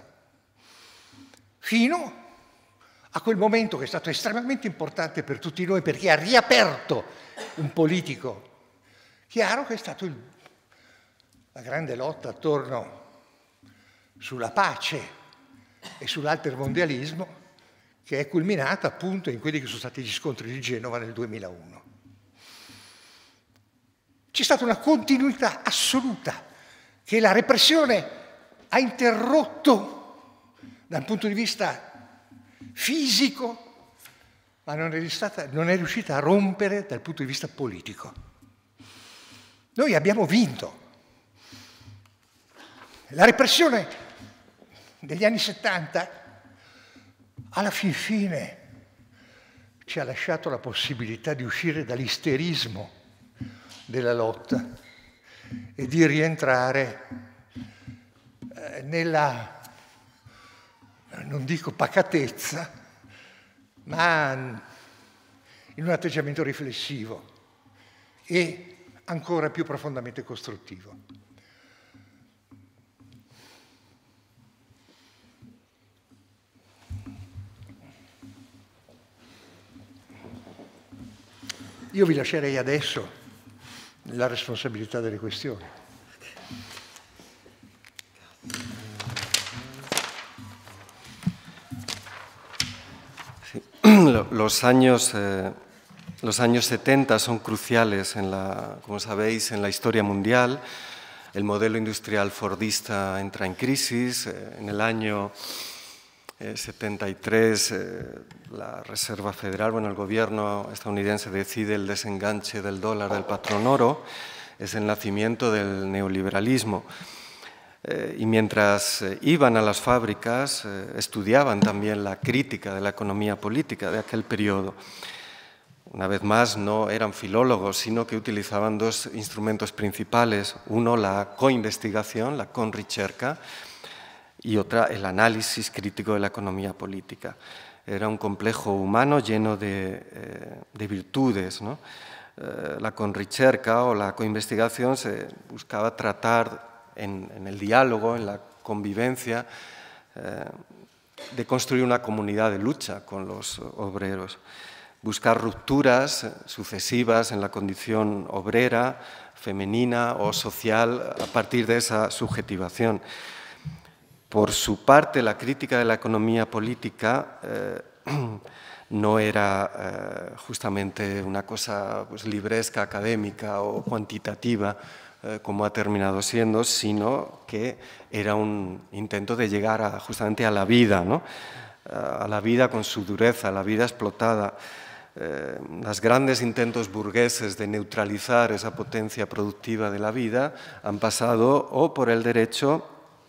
fino a quel momento che è stato estremamente importante per tutti noi, perché ha riaperto un politico chiaro, che è stato la grande lotta attorno sulla pace e sull'altermondialismo, che è culminata appunto in quelli che sono stati gli scontri di Genova nel 2001. C'è stata una continuità assoluta che la repressione ha interrotto dal punto di vista fisico, ma non è riuscita a rompere dal punto di vista politico. Noi abbiamo vinto. La repressione degli anni 70 alla fin fine ci ha lasciato la possibilità di uscire dall'isterismo della lotta e di rientrare nella, non dico pacatezza, ma in un atteggiamento riflessivo e ancora più profondamente costruttivo. Io vi lascerei adesso la responsabilità delle questioni. Sí. Los años 70 son cruciales, como sabéis, en la historia mundial. El modelo industrial fordista entra en crisis. En el año 73, la Reserva Federal, el gobierno estadounidense decide el desenganche del dólar del patrón oro. Es el nacimiento del neoliberalismo. Y mientras iban a las fábricas, estudiaban también la crítica de la economía política de aquel periodo. Una vez más, no eran filólogos, sino que utilizaban dos instrumentos principales. Uno, la coinvestigación, la conricerca, y otra, el análisis crítico de la economía política. Era un complejo humano lleno de virtudes, ¿no? La conricerca o la coinvestigación se buscaba tratar en el diálogo, en la convivencia, de construir una comunidad de lucha con los obreros, buscar rupturas sucesivas en la condición obrera, femenina o social a partir de esa subjetivación. Por su parte, la crítica de la economía política no era justamente una cosa pues, libresca, académica o cuantitativa, como ha terminado siendo, sino que era un intento de llegar justamente a la vida, ¿no? A la vida con su dureza, a la vida explotada. Los grandes intentos burgueses de neutralizar esa potencia productiva de la vida han pasado o por el derecho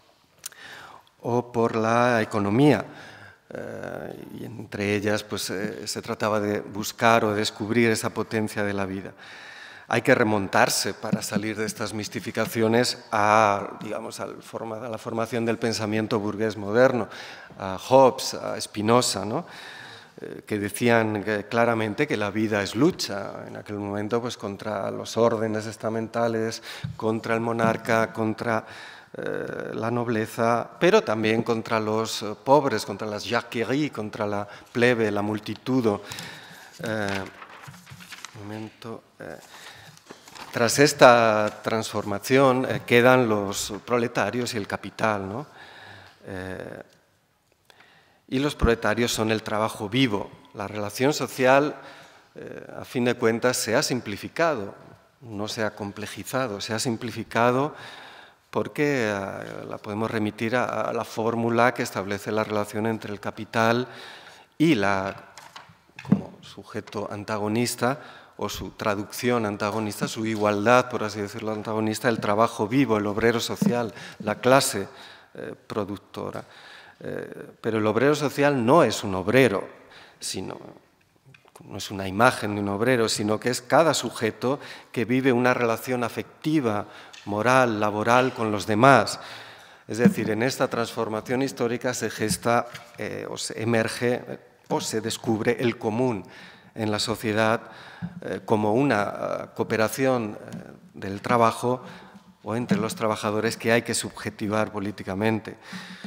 o por la economía. Y entre ellas pues, se trataba de buscar o descubrir esa potencia de la vida. Hay que remontarse para salir de estas mistificaciones a, digamos, a la formación del pensamiento burgués moderno, a Hobbes, a Spinoza, ¿no? Que decían claramente que la vida es lucha, en aquel momento pues, contra los órdenes estamentales, contra el monarca, contra la nobleza, pero también contra los pobres, contra las jacqueries, contra la plebe, la multitud. Tras esta transformación quedan los proletarios y el capital, ¿no? Y los proletarios son el trabajo vivo. La relación social, a fin de cuentas, se ha simplificado, no se ha complejizado, se ha simplificado porque la podemos remitir a la fórmula que establece la relación entre el capital y como sujeto antagonista o su traducción antagonista, su igualdad, por así decirlo, antagonista, el trabajo vivo, el obrero social, la clase productora. Pero el obrero social no es un obrero, no es una imagen de un obrero, sino que es cada sujeto que vive una relación afectiva, moral, laboral con los demás. Es decir, en esta transformación histórica se gesta o se emerge o se descubre el común en la sociedad como una cooperación del trabajo o entre los trabajadores que hay que subjetivar políticamente.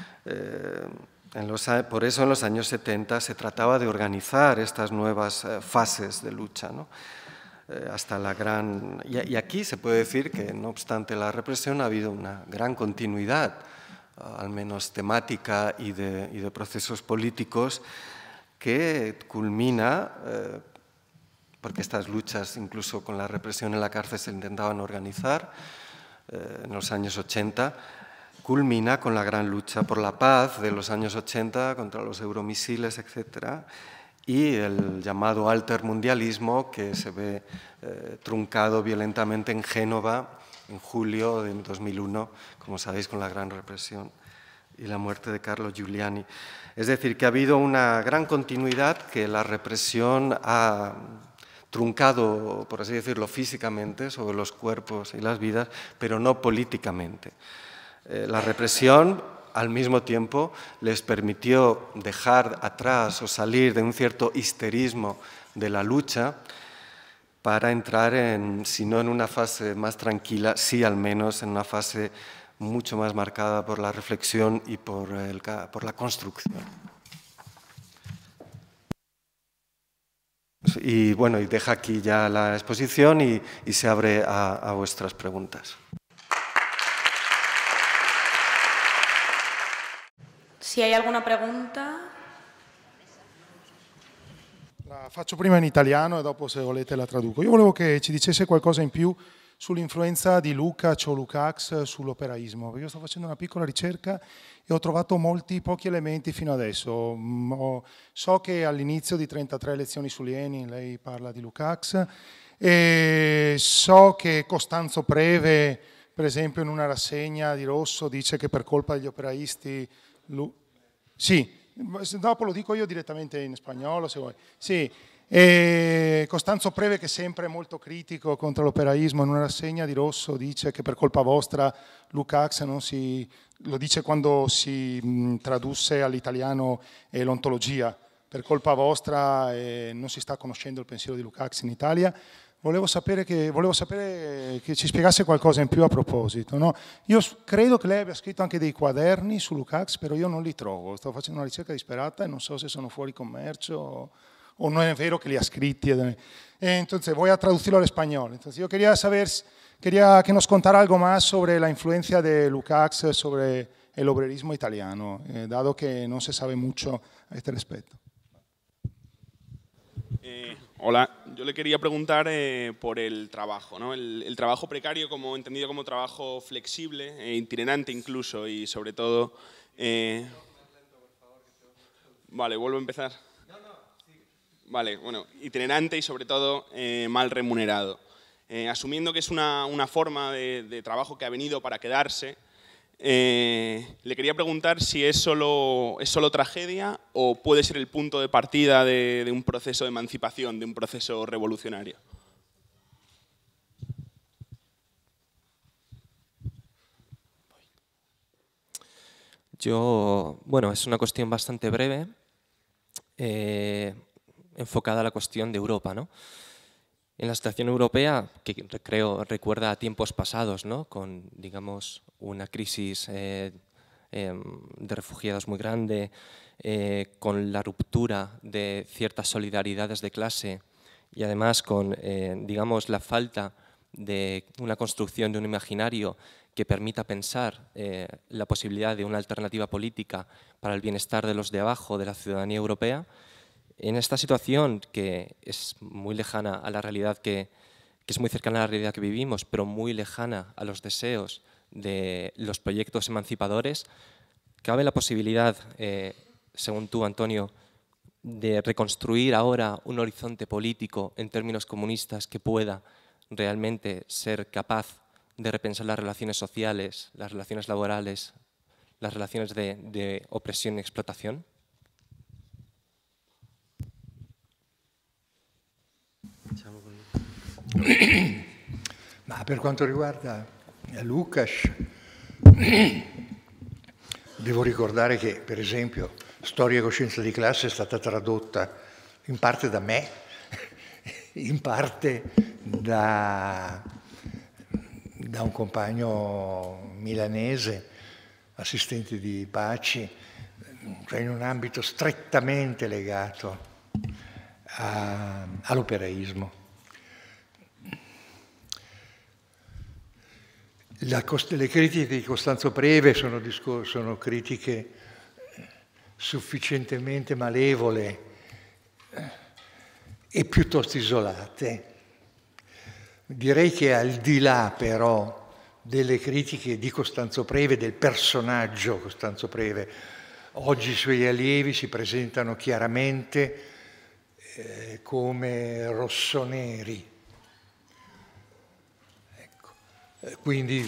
Por eso en los años 70 se trataba de organizar estas nuevas fases de lucha, ¿no? Hasta la gran... Y aquí se puede decir que, no obstante la represión, ha habido una gran continuidad, al menos temática y de procesos políticos, que culmina, porque estas luchas, incluso con la represión en la cárcel, se intentaban organizar en los años 80, culmina con la gran lucha por la paz de los años 80 contra los euromisiles, etc., y el llamado altermundialismo que se ve truncado violentamente en Génova en julio de 2001, como sabéis, con la gran represión y la muerte de Carlo Giuliani. Es decir, que ha habido una gran continuidad que la represión ha truncado, por así decirlo, físicamente sobre los cuerpos y las vidas, pero no políticamente. La represión, al mismo tiempo, les permitió dejar atrás o salir de un cierto histerismo de la lucha para entrar si no en una fase más tranquila, sí al menos en una fase mucho más marcada por la reflexión y por la construcción. Y bueno, y deja aquí ya la exposición y se abre a vuestras preguntas. Si hay alguna pregunta... La faccio prima in italiano e dopo, se volete, la traduco. Io volevo che ci dicesse qualcosa in più sull'influenza di Lukács o Lukács sull'operaismo, perché io sto facendo una piccola ricerca e ho trovato pochi elementi fino adesso. So che all'inizio di 33 lezioni su Lenin lei parla di Lukács, e so che Costanzo Preve, per esempio, in una rassegna di Rosso dice che per colpa degli operaisti... Sì, dopo lo dico io direttamente in spagnolo, se vuoi. Sì, e Costanzo Preve, che è sempre molto critico contro l'operaismo, in una rassegna di Rosso dice che per colpa vostra Lukács non si... lo dice quando si tradusse all'italiano l'ontologia, per colpa vostra non si sta conoscendo il pensiero di Lukács in Italia. Volevo sapere che ci spiegasse qualcosa in più a proposito, no? Io credo che lei abbia scritto anche dei quaderni su Lukács, però io non li trovo. Sto facendo una ricerca disperata e non so se sono fuori commercio o no es vero que li ha escriti. Entonces voy a traducirlo al español. Entonces yo quería que nos contara algo más sobre la influencia de Lukács sobre el obrerismo italiano, dado que no se sabe mucho a este respecto. Hola, yo le quería preguntar por el trabajo, ¿no? El trabajo precario, entendido como trabajo flexible, itinerante incluso, y sobre todo... Vale, vuelvo a empezar. Vale, bueno, itinerante y sobre todo mal remunerado. Asumiendo que es una forma de trabajo que ha venido para quedarse, le quería preguntar si es solo tragedia o puede ser el punto de partida de un proceso de emancipación, de un proceso revolucionario. Bueno, es una cuestión bastante breve, enfocada a la cuestión de Europa, ¿no? En la situación europea, que creo recuerda a tiempos pasados, ¿no? Con, digamos, una crisis de refugiados muy grande, con la ruptura de ciertas solidaridades de clase y además con, digamos, la falta de una construcción de un imaginario que permita pensar la posibilidad de una alternativa política para el bienestar de los de abajo, de la ciudadanía europea. En esta situación, que es muy lejana a la realidad, que es muy cercana a la realidad que vivimos, pero muy lejana a los deseos de los proyectos emancipadores, cabe la posibilidad, según tú, Antonio, de reconstruir ahora un horizonte político en términos comunistas que pueda realmente ser capaz de repensar las relaciones sociales, las relaciones laborales, las relaciones de opresión y explotación? Ma per quanto riguarda Lukács, devo ricordare che, per esempio, Storia e coscienza di classe è stata tradotta in parte da me, in parte da un compagno milanese, assistente di Paci, cioè in un ambito strettamente legato all'operaismo. Le critiche di Costanzo Preve sono critiche sufficientemente malevole e piuttosto isolate. Direi che al di là però delle critiche di Costanzo Preve, del personaggio Costanzo Preve, oggi i suoi allievi si presentano chiaramente come rossoneri. Quindi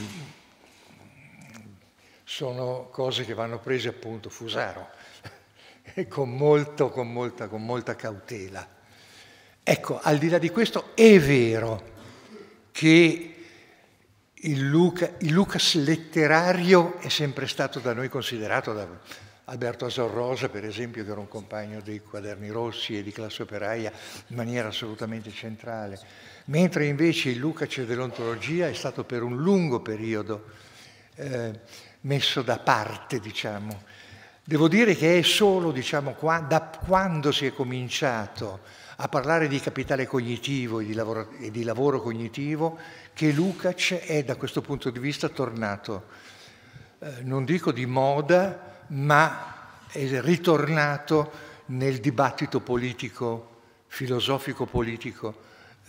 sono cose che vanno prese appunto Fusaro con molta cautela. Ecco, al di là di questo è vero che il Lukács letterario è sempre stato da noi considerato, da Alberto Asor Rosa per esempio, che era un compagno dei Quaderni Rossi e di Classe Operaia, in maniera assolutamente centrale, mentre invece il Lukács dell'ontologia è stato per un lungo periodo messo da parte, diciamo. Devo dire che è solo, diciamo, da quando si è cominciato a parlare di capitale cognitivo e di lavoro cognitivo che Lukács è da questo punto di vista tornato, non dico di moda, ma è ritornato nel dibattito politico, filosofico-politico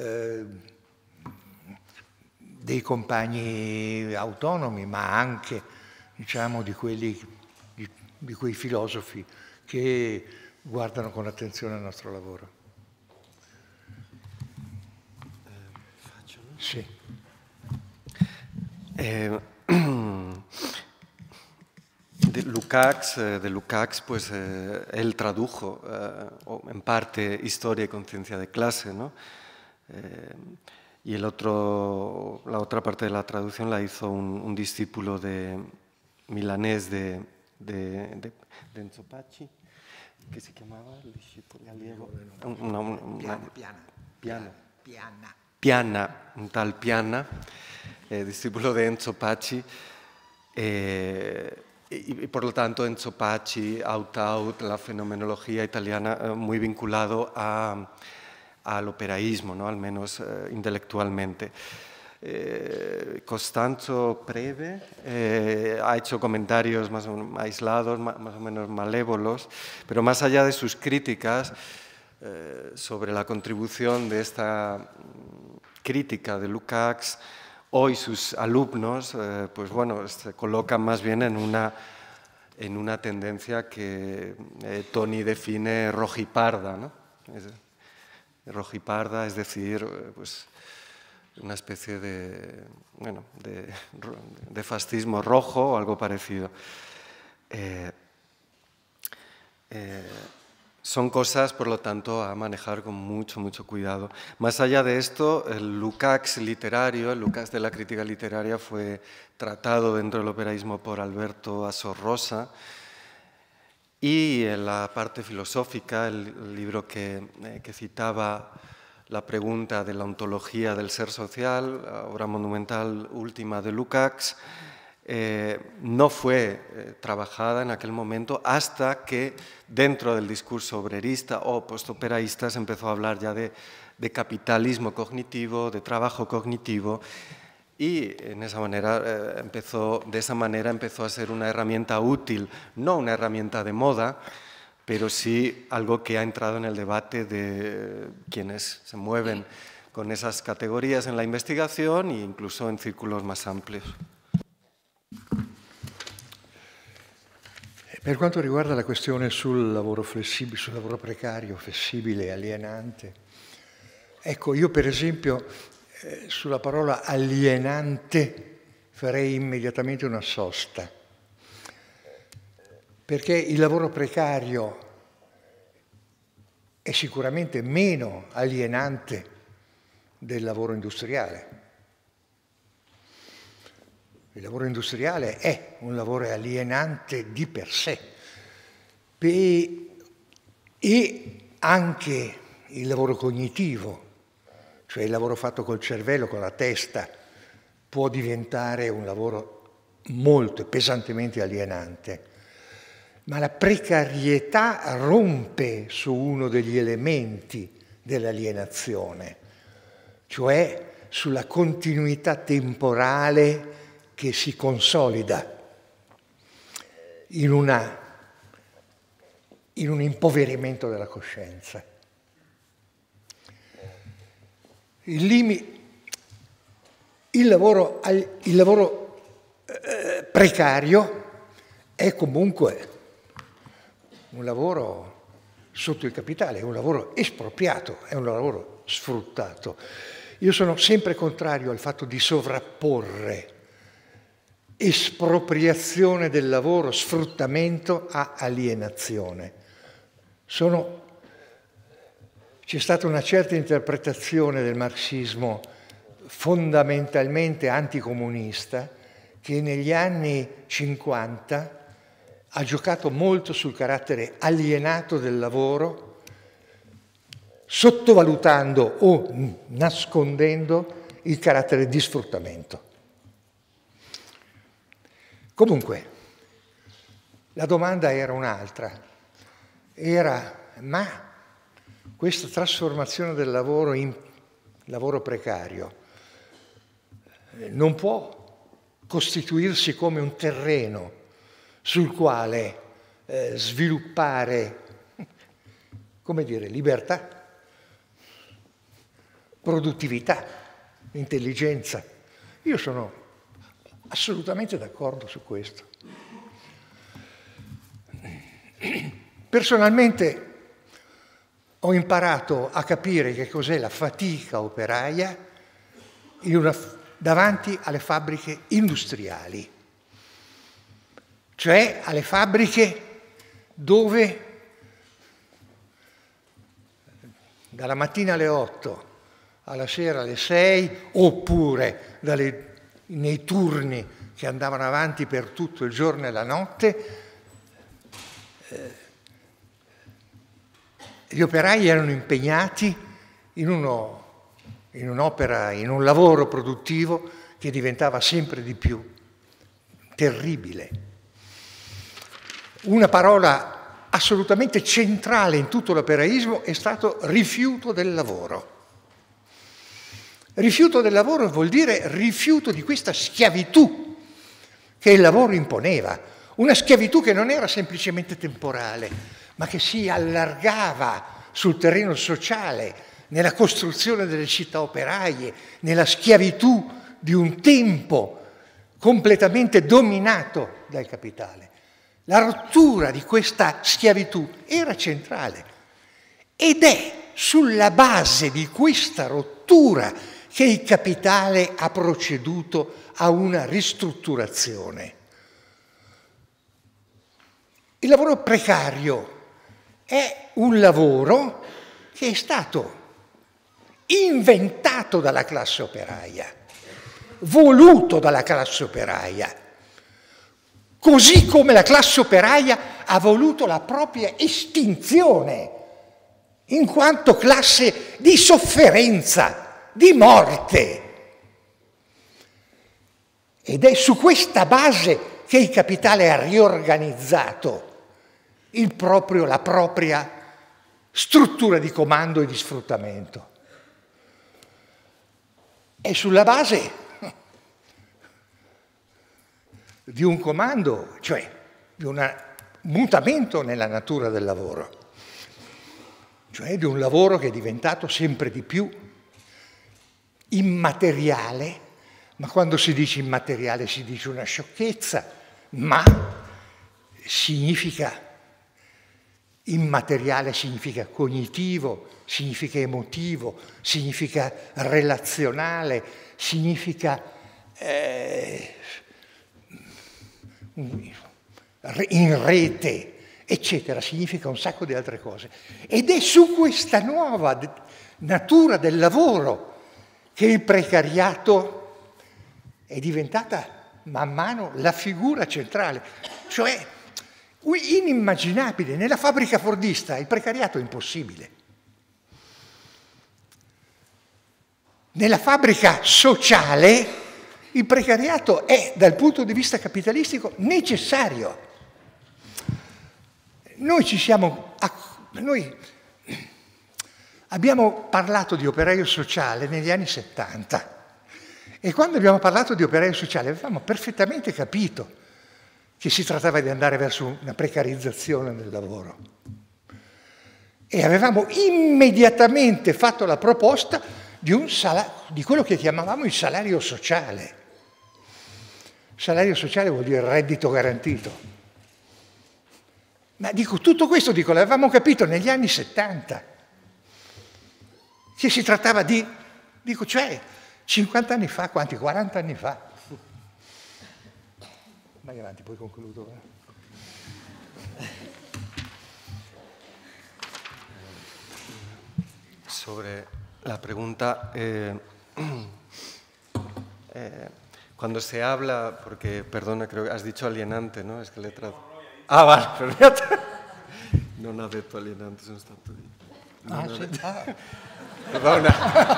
dei compagni autonomi, ma anche, diciamo, di quei filosofi che guardano con attenzione al nostro lavoro. Sí. De Lukács, pues él tradujo en parte Historia y conciencia de clase, ¿no? Y la otra parte de la traducción la hizo un discípulo milanés de Enzo Paci, que se llamaba Piana, un tal Piana, discípulo de Enzo Paci, y por lo tanto Enzo Paci, Out-Out, la fenomenología italiana, muy vinculado al operaísmo, ¿no? Al menos intelectualmente. Costanzo Preve ha hecho comentarios más o menos aislados, más o menos malévolos, pero más allá de sus críticas sobre la contribución de esta crítica de Lukács, hoy sus alumnos, pues bueno, se colocan más bien en una tendencia que Toni define rojiparda, ¿no? Rojiparda, es decir, pues una especie de fascismo rojo o algo parecido. Son cosas, por lo tanto, a manejar con mucho cuidado. Más allá de esto, el Lukács literario, el Lukács de la crítica literaria, fue tratado dentro del operaísmo por Alberto Asor Rosa, y en la parte filosófica, el libro que citaba, La pregunta de la ontología del ser social, obra monumental última de Lukács, no fue trabajada en aquel momento hasta que dentro del discurso obrerista o postoperaísta se empezó a hablar ya de capitalismo cognitivo, de trabajo cognitivo, y de esa manera empezó a ser una herramienta útil, no una herramienta de moda, pero sí algo que ha entrado en el debate de quienes se mueven con esas categorías en la investigación e incluso en círculos más amplios. Per quanto riguarda la questione sul lavoro flessibile, sul lavoro precario, flessibile e alienante, ecco, io per esempio sulla parola alienante farei immediatamente una sosta, perché il lavoro precario è sicuramente meno alienante del lavoro industriale. Il lavoro industriale è un lavoro alienante di per sé e anche il lavoro cognitivo, cioè il lavoro fatto col cervello, con la testa, può diventare un lavoro molto pesantemente alienante. Ma la precarietà rompe su uno degli elementi dell'alienazione, cioè sulla continuità temporale che si consolida in un impoverimento della coscienza. Il lavoro precario è comunque un lavoro sotto il capitale, è un lavoro espropriato, è un lavoro sfruttato. Io sono sempre contrario al fatto di sovrapporre espropriazione del lavoro, sfruttamento a alienazione. C'è stata una certa interpretazione del marxismo fondamentalmente anticomunista che negli anni 50 ha giocato molto sul carattere alienato del lavoro, sottovalutando o nascondendo il carattere di sfruttamento. Comunque, la domanda era un'altra, ma questa trasformazione del lavoro in lavoro precario non può costituirsi come un terreno sul quale sviluppare, come dire, libertà, produttività, intelligenza. Io sono assolutamente d'accordo su questo. Personalmente ho imparato a capire che cos'è la fatica operaia davanti alle fabbriche industriali, cioè alle fabbriche dove dalla mattina alle 8 alla sera alle 6, oppure nei turni che andavano avanti per tutto il giorno e la notte, gli operai erano impegnati in un'opera, in un lavoro produttivo che diventava sempre di più terribile. Una parola assolutamente centrale in tutto l'operaismo è stato rifiuto del lavoro. Rifiuto del lavoro vuol dire rifiuto di questa schiavitù che il lavoro imponeva, una schiavitù che non era semplicemente temporale, ma che si allargava sul terreno sociale, nella costruzione delle città operaie, nella schiavitù di un tempo completamente dominato dal capitale. La rottura di questa schiavitù era centrale ed è sulla base di questa rottura che il capitale ha proceduto a una ristrutturazione. Il lavoro precario è un lavoro che è stato inventato dalla classe operaia, voluto dalla classe operaia, così come la classe operaia ha voluto la propria estinzione, in quanto classe di sofferenza, di morte. Ed è su questa base che il capitale ha riorganizzato la propria struttura di comando e di sfruttamento. È sulla base di un comando, cioè di un mutamento nella natura del lavoro, cioè di un lavoro che è diventato sempre di più immateriale, ma quando si dice immateriale si dice una sciocchezza, ma significa immateriale, significa cognitivo, significa emotivo, significa relazionale, significa in rete, eccetera, significa un sacco di altre cose. Ed è su questa nuova natura del lavoro che il precariato è diventata man mano la figura centrale, cioè inimmaginabile. Nella fabbrica fordista il precariato è impossibile. Nella fabbrica sociale il precariato è, dal punto di vista capitalistico, necessario. Noi abbiamo parlato di operaio sociale negli anni 70 e quando abbiamo parlato di operaio sociale avevamo perfettamente capito che si trattava di andare verso una precarizzazione del lavoro e avevamo immediatamente fatto la proposta di quello che chiamavamo il salario sociale. Salario sociale vuol dire reddito garantito. Ma tutto questo l'avevamo capito negli anni 70, che si trattava cioè 50 anni fa, quanti? 40 anni fa. Vai avanti, poi concludo. Sobre la pregunta, cuando se habla, porque, perdona, creo que has dicho alienante, ¿no? Es que letra... Ah, vale, perfetto. Non ha detto alienante, sono stato io. Perdona.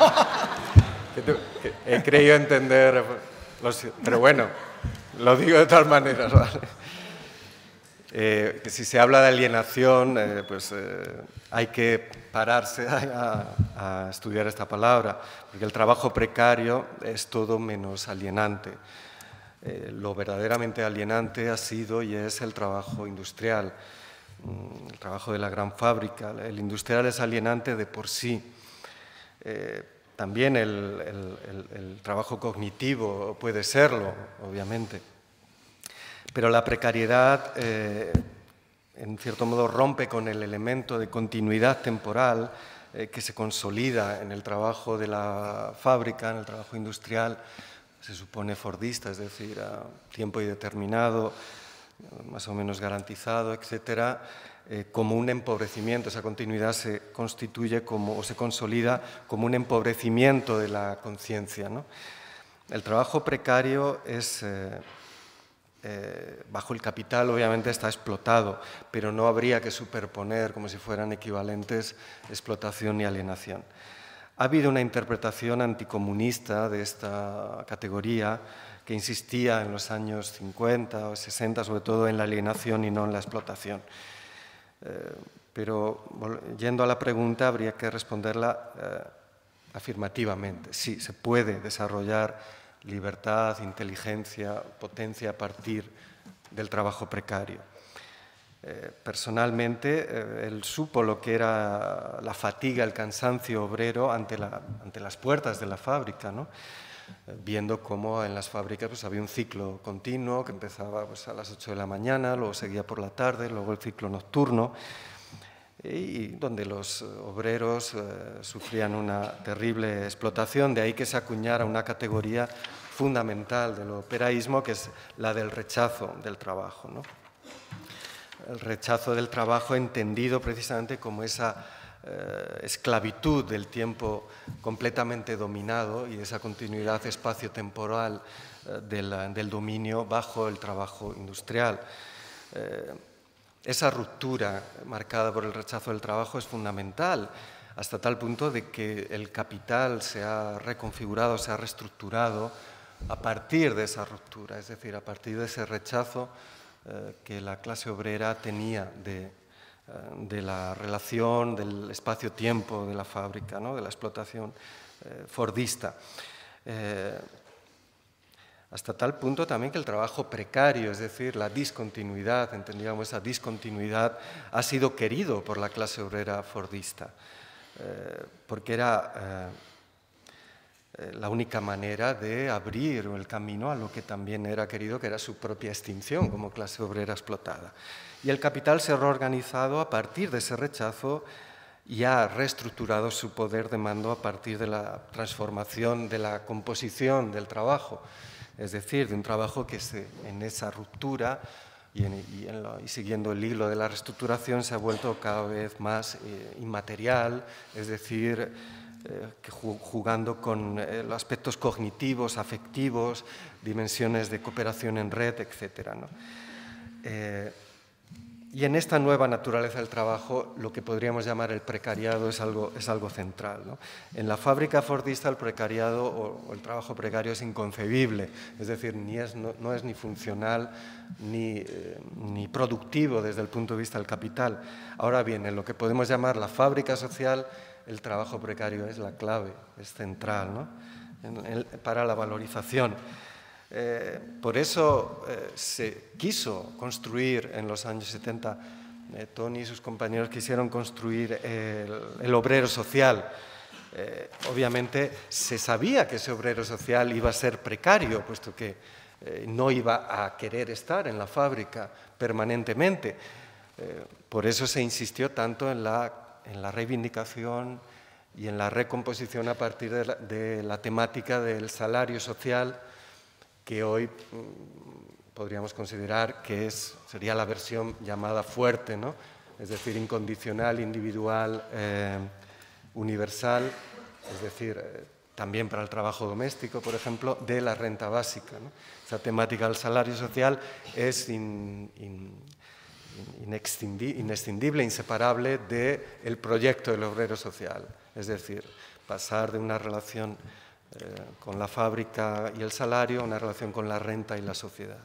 Creo entender, pero bueno, lo digo de todas maneras, ¿vale? Que si se habla de alienación, pues hay que pararse a estudiar esta palabra, porque el trabajo precario es todo menos alienante. Lo verdaderamente alienante ha sido y es el trabajo industrial, el trabajo de la gran fábrica. El industrial es alienante de por sí. También el trabajo cognitivo puede serlo, obviamente. Pero la precariedad, en cierto modo, rompe con el elemento de continuidad temporal que se consolida en el trabajo de la fábrica, en el trabajo industrial, se supone fordista, es decir, a tiempo indeterminado, más o menos garantizado, etcétera, como un empobrecimiento. Esa continuidad se constituye o se consolida como un empobrecimiento de la conciencia, ¿no? El trabajo precario es, bajo el capital, obviamente está explotado, pero no habría que superponer como si fueran equivalentes explotación y alienación. Ha habido una interpretación anticomunista de esta categoría que insistía en los años 50 o 60, sobre todo en la alienación y no en la explotación. Pero yendo a la pregunta, habría que responderla afirmativamente. Sí, se puede desarrollar libertad, inteligencia, potencia a partir del trabajo precario. Personalmente, él supo lo que era la fatiga, el cansancio obrero ante las puertas de la fábrica, ¿no? Viendo cómo en las fábricas pues, había un ciclo continuo que empezaba pues, a las 8 de la mañana, luego seguía por la tarde, luego el ciclo nocturno, y donde los obreros sufrían una terrible explotación. De ahí que se acuñara una categoría fundamental del operaísmo, que es la del rechazo del trabajo, ¿no? El rechazo del trabajo entendido precisamente como esa esclavitud del tiempo completamente dominado y esa continuidad espacio-temporal del dominio bajo el trabajo industrial. Esa ruptura marcada por el rechazo del trabajo es fundamental, hasta tal punto de que el capital se ha reconfigurado, se ha reestructurado a partir de esa ruptura, es decir, a partir de ese rechazo que la clase obrera tenía de la relación, del espacio-tiempo de la fábrica, ¿no? De la explotación fordista. Hasta tal punto también que el trabajo precario, es decir, la discontinuidad, entendíamos esa discontinuidad, ha sido querido por la clase obrera fordista, porque era la única manera de abrir el camino a lo que también era querido, que era su propia extinción como clase obrera explotada. Y el capital se ha reorganizado a partir de ese rechazo y ha reestructurado su poder de mando a partir de la transformación de la composición del trabajo, es decir, de un trabajo que en esa ruptura y siguiendo el hilo de la reestructuración se ha vuelto cada vez más inmaterial, es decir, jugando con los aspectos cognitivos, afectivos, dimensiones de cooperación en red, etc. ¿no? Y en esta nueva naturaleza del trabajo, lo que podríamos llamar el precariado es algo central, ¿no? En la fábrica fordista el precariado o el trabajo precario es inconcebible, es decir, no es ni funcional ni productivo desde el punto de vista del capital. Ahora bien, en lo que podemos llamar la fábrica social, el trabajo precario es la clave, es central, ¿no? Para la valorización. Por eso se quiso construir en los años 70, Tony y sus compañeros quisieron construir el obrero social. Obviamente se sabía que ese obrero social iba a ser precario, puesto que no iba a querer estar en la fábrica permanentemente. Por eso se insistió tanto en la reivindicación y en la recomposición a partir de la temática del salario social, que hoy podríamos considerar que sería la versión llamada fuerte, ¿no? Es decir, incondicional, individual, universal, es decir, también para el trabajo doméstico, por ejemplo, de la renta básica, ¿no? Esa temática del salario social es inescindible, inseparable del proyecto del obrero social, es decir, pasar de una relación con la fabbrica y el salario, una relazione con la renta e la società.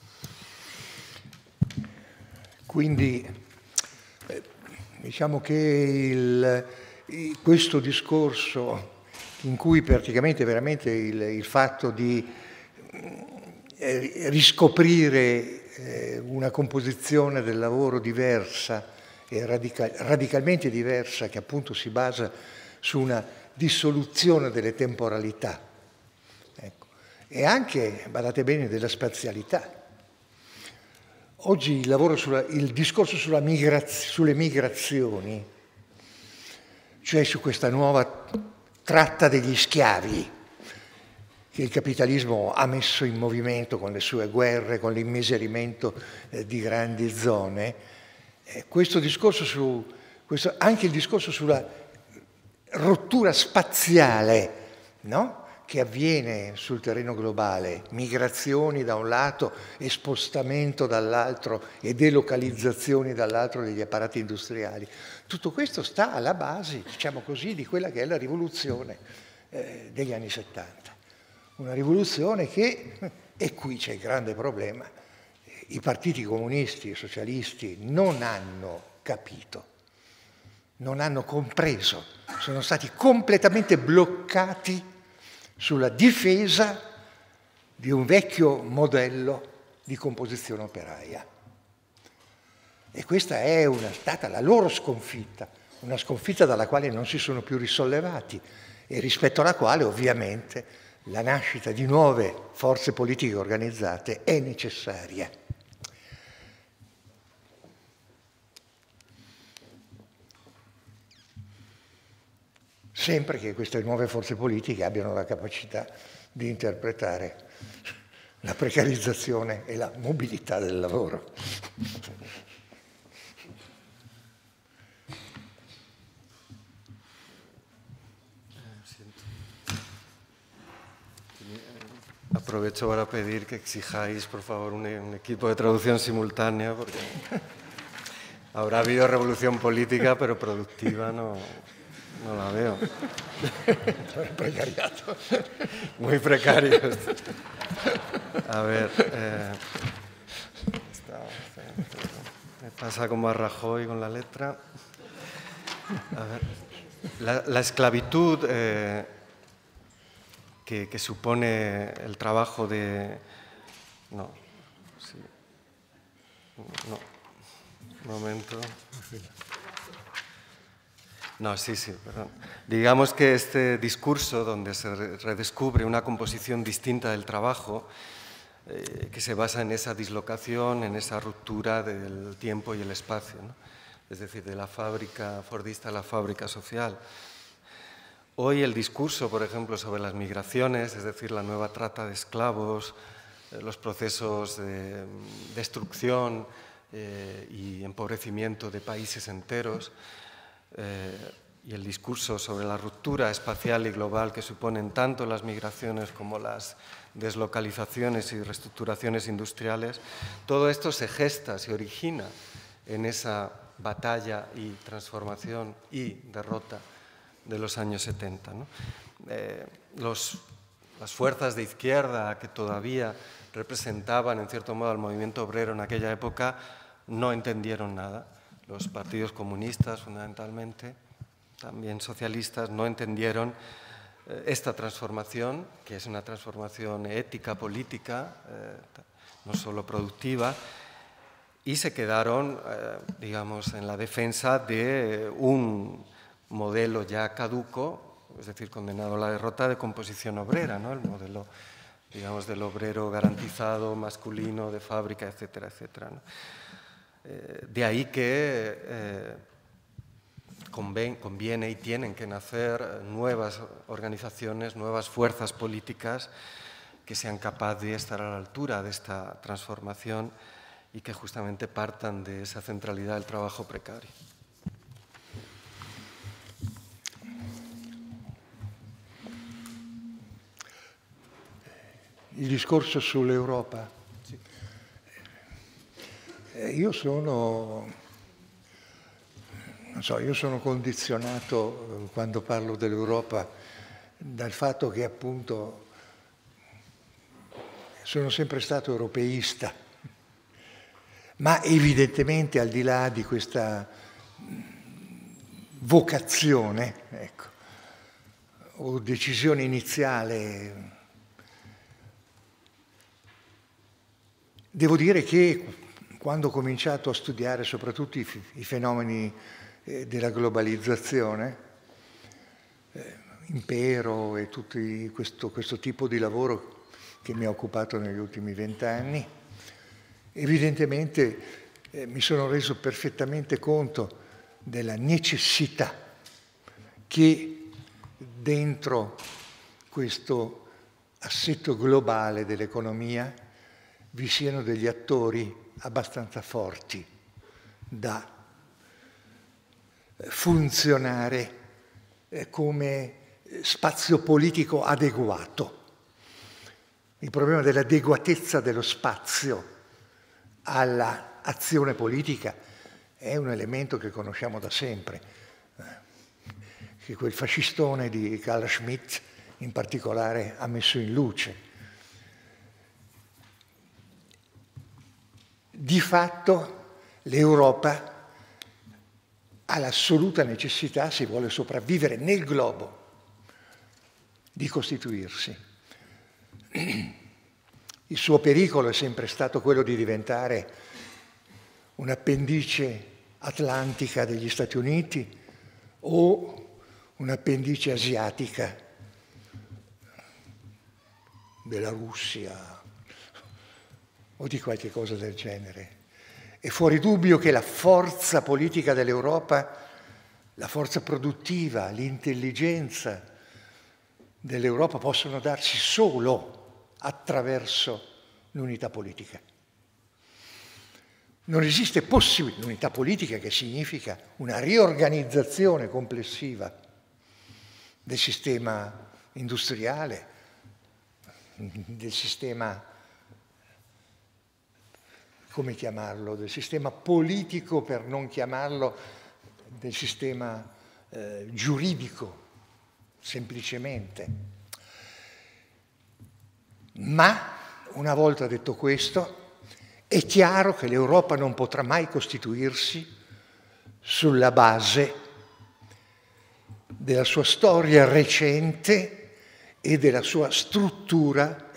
Quindi diciamo che questo discorso in cui praticamente veramente il fatto di riscoprire una composizione del lavoro diversa e radicalmente diversa, che appunto si basa su una dissoluzione delle temporalità, ecco. E anche, badate bene, della spazialità. Oggi il discorso sulle migrazioni, cioè su questa nuova tratta degli schiavi che il capitalismo ha messo in movimento con le sue guerre, con l'immiserimento di grandi zone, anche il discorso sulla rottura spaziale, no? Che avviene sul terreno globale, migrazioni da un lato e spostamento dall'altro e delocalizzazioni dall'altro degli apparati industriali. Tutto questo sta alla base, diciamo così, di quella che è la rivoluzione degli anni 70. Una rivoluzione che, e qui c'è il grande problema, i partiti comunisti e socialisti non hanno capito, non hanno compreso, sono stati completamente bloccati sulla difesa di un vecchio modello di composizione operaia. E questa è stata la loro sconfitta, una sconfitta dalla quale non si sono più risollevati e rispetto alla quale ovviamente la nascita di nuove forze politiche organizzate è necessaria. Sempre che queste nuove forze politiche abbiano la capacità di interpretare la precarizzazione e la mobilità del lavoro. Aprovecho para pedir que exijáis, por favor, un equipo de traducción simultánea, porque habrá habido revolución política, pero productiva no la veo. Precariato. Muy precario. A ver, me pasa como a Rajoy con la letra. A ver, la esclavitud que supone el trabajo de... No, sí. No, un momento. No, sí, perdón. Digamos que este discurso donde se redescubre una composición distinta del trabajo, que se basa en esa dislocación, en esa ruptura del tiempo y el espacio, ¿no? Es decir, de la fábrica fordista a la fábrica social. Hoy el discurso, por ejemplo, sobre las migraciones, es decir, la nueva trata de esclavos, los procesos de destrucción y empobrecimiento de países enteros, y el discurso sobre la ruptura espacial y global que suponen tanto las migraciones como las deslocalizaciones y reestructuraciones industriales, todo esto se gesta, se origina en esa batalla y transformación y derrota de los años 70, ¿no? Las fuerzas de izquierda que todavía representaban en cierto modo al movimiento obrero en aquella época no entendieron nada. Los partidos comunistas, fundamentalmente, también socialistas, no entendieron esta transformación, que es una transformación ética, política, no solo productiva, y se quedaron, digamos, en la defensa de un modelo ya caduco, es decir, condenado a la derrota, de composición obrera, ¿no? El modelo, digamos, del obrero garantizado, masculino, de fábrica, etcétera, etcétera, ¿no? De ahí que conviene y tienen que nacer nuevas organizaciones, nuevas fuerzas políticas que sean capaces de estar a la altura de esta transformación y que justamente partan de esa centralidad del trabajo precario. Il discorso sull'Europa. Io sono condizionato quando parlo dell'Europa dal fatto che appunto sono sempre stato europeista, ma evidentemente al di là di questa vocazione, ecco, o decisione iniziale, devo dire che quando ho cominciato a studiare soprattutto i fenomeni della globalizzazione, impero e tutto questo tipo di lavoro che mi ha occupato negli ultimi 20 anni, evidentemente mi sono reso perfettamente conto della necessità che dentro questo assetto globale dell'economia vi siano degli attori abbastanza forti da funzionare come spazio politico adeguato. Il problema dell'adeguatezza dello spazio all'azione politica è un elemento che conosciamo da sempre, che quel fascistone di Carl Schmitt in particolare ha messo in luce. Di fatto l'Europa ha l'assoluta necessità, se vuole sopravvivere nel globo, di costituirsi. Il suo pericolo è sempre stato quello di diventare un'appendice atlantica degli Stati Uniti o un'appendice asiatica della Russia o di qualche cosa del genere. È fuori dubbio che la forza politica dell'Europa, la forza produttiva, l'intelligenza dell'Europa possono darsi solo attraverso l'unità politica. Non esiste l'unità politica, che significa una riorganizzazione complessiva del sistema industriale, del sistema, come chiamarlo, del sistema politico, per non chiamarlo del sistema giuridico, semplicemente. Ma, una volta detto questo, è chiaro che l'Europa non potrà mai costituirsi sulla base della sua storia recente e della sua struttura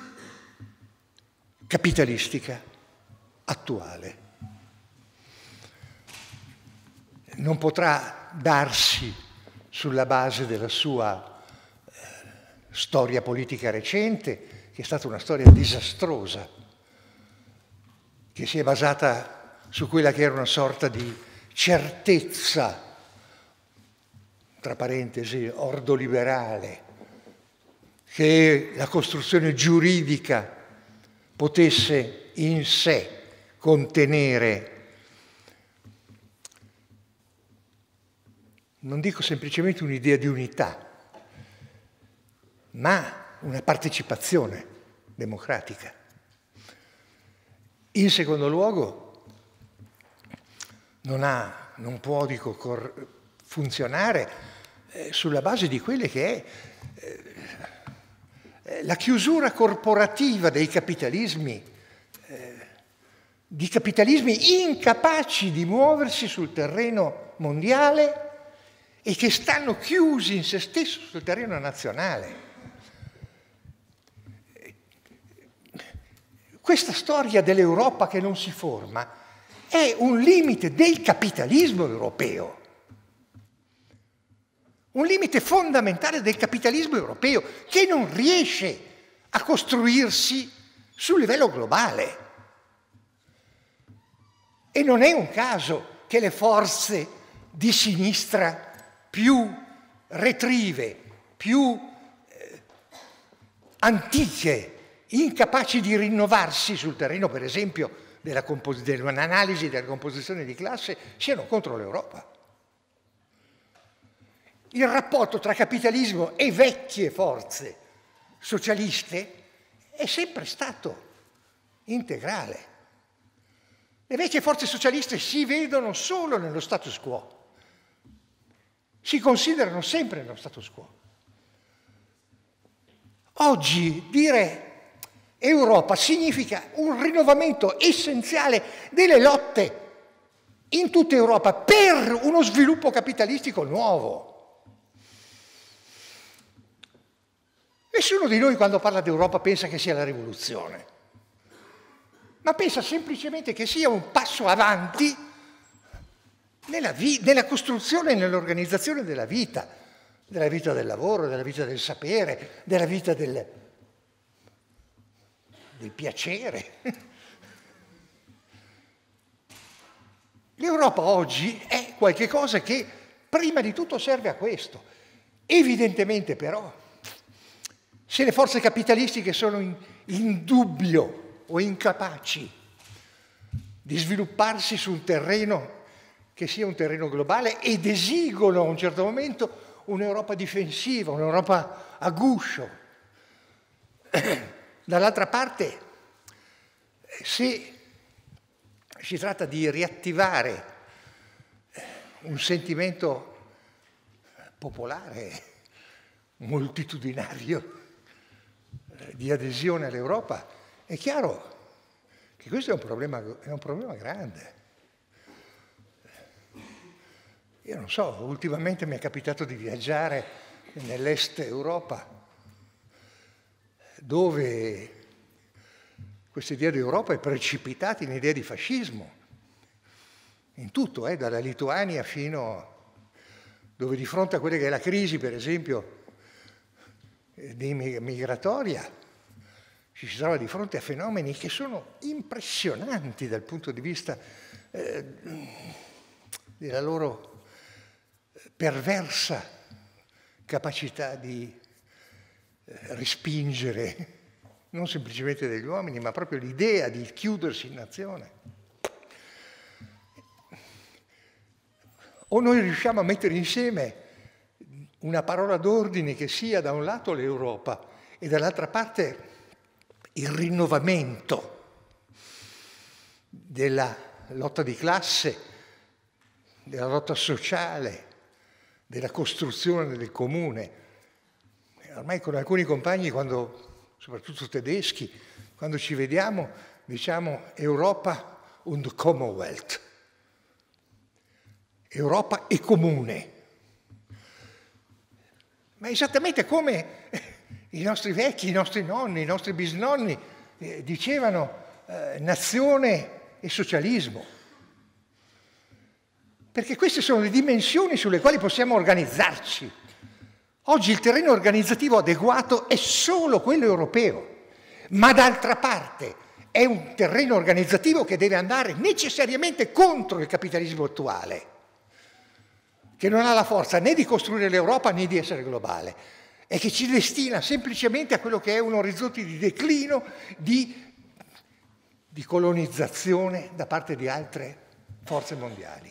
capitalistica attuale. Non potrà darsi sulla base della sua storia politica recente, che è stata una storia disastrosa, che si è basata su quella che era una sorta di certezza, tra parentesi, ordoliberale, che la costruzione giuridica potesse in sé contenere, non dico semplicemente un'idea di unità, ma una partecipazione democratica. In secondo luogo, non può, funzionare sulla base di quelle che è la chiusura corporativa dei capitalismi, di capitalismi incapaci di muoversi sul terreno mondiale e che stanno chiusi in se stesso sul terreno nazionale. Questa storia dell'Europa che non si forma è un limite del capitalismo europeo, un limite fondamentale del capitalismo europeo che non riesce a costruirsi sul livello globale. E non è un caso che le forze di sinistra più retrive, più antiche, incapaci di rinnovarsi sul terreno, per esempio, dell'analisi della composizione di classe, siano contro l'Europa. Il rapporto tra capitalismo e vecchie forze socialiste è sempre stato integrale. Le vecchie forze socialiste si vedono solo nello status quo, si considerano sempre nello status quo. Oggi dire Europa significa un rinnovamento essenziale delle lotte in tutta Europa per uno sviluppo capitalistico nuovo. Nessuno di noi quando parla d'Europa pensa che sia la rivoluzione, ma pensa semplicemente che sia un passo avanti nella costruzione e nell'organizzazione della vita del lavoro, della vita del sapere, della vita del piacere. L'Europa oggi è qualcosa che prima di tutto serve a questo. Evidentemente però, se le forze capitalistiche sono in dubbio o incapaci di svilupparsi su un terreno che sia un terreno globale ed esigono a un certo momento un'Europa difensiva, un'Europa a guscio, dall'altra parte, se si tratta di riattivare un sentimento popolare, moltitudinario, di adesione all'Europa, è chiaro che questo è un problema grande. Io non so, ultimamente mi è capitato di viaggiare nell'est Europa, dove questa idea di Europa è precipitata in idea di fascismo, in tutto, dalla Lituania fino dove di fronte a quella che è la crisi, per esempio, migratoria, ci si trova di fronte a fenomeni che sono impressionanti dal punto di vista della loro perversa capacità di respingere non semplicemente degli uomini, ma proprio l'idea di chiudersi in nazione. O noi riusciamo a mettere insieme una parola d'ordine che sia da un lato l'Europa e dall'altra parte il rinnovamento della lotta di classe, della lotta sociale, della costruzione del comune. Ormai con alcuni compagni, soprattutto tedeschi, quando ci vediamo, diciamo Europa und Commonwealth. Europa e comune. Ma esattamente come i nostri vecchi, i nostri nonni, i nostri bisnonni dicevano nazione e socialismo. perché queste sono le dimensioni sulle quali possiamo organizzarci. Oggi il terreno organizzativo adeguato è solo quello europeo, ma d'altra parte è un terreno organizzativo che deve andare necessariamente contro il capitalismo attuale, che non ha la forza né di costruire l'Europa né di essere globale, e che ci destina semplicemente a quello che è un orizzonte di declino, di colonizzazione da parte di altre forze mondiali.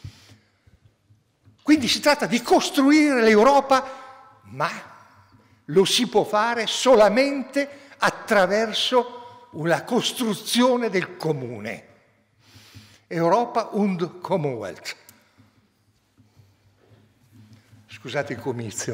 Quindi si tratta di costruire l'Europa, ma lo si può fare solamente attraverso una costruzione del comune. Europa und Commonwealth. Scusate il comizio.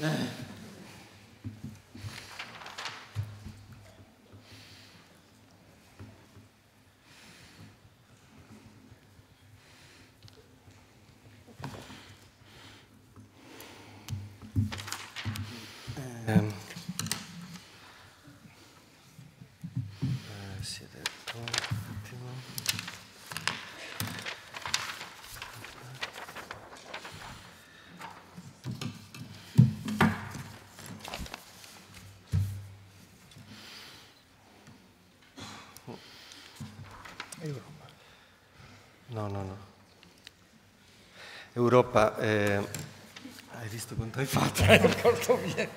No. Europa, hai visto quanto hai fatto? Porto via.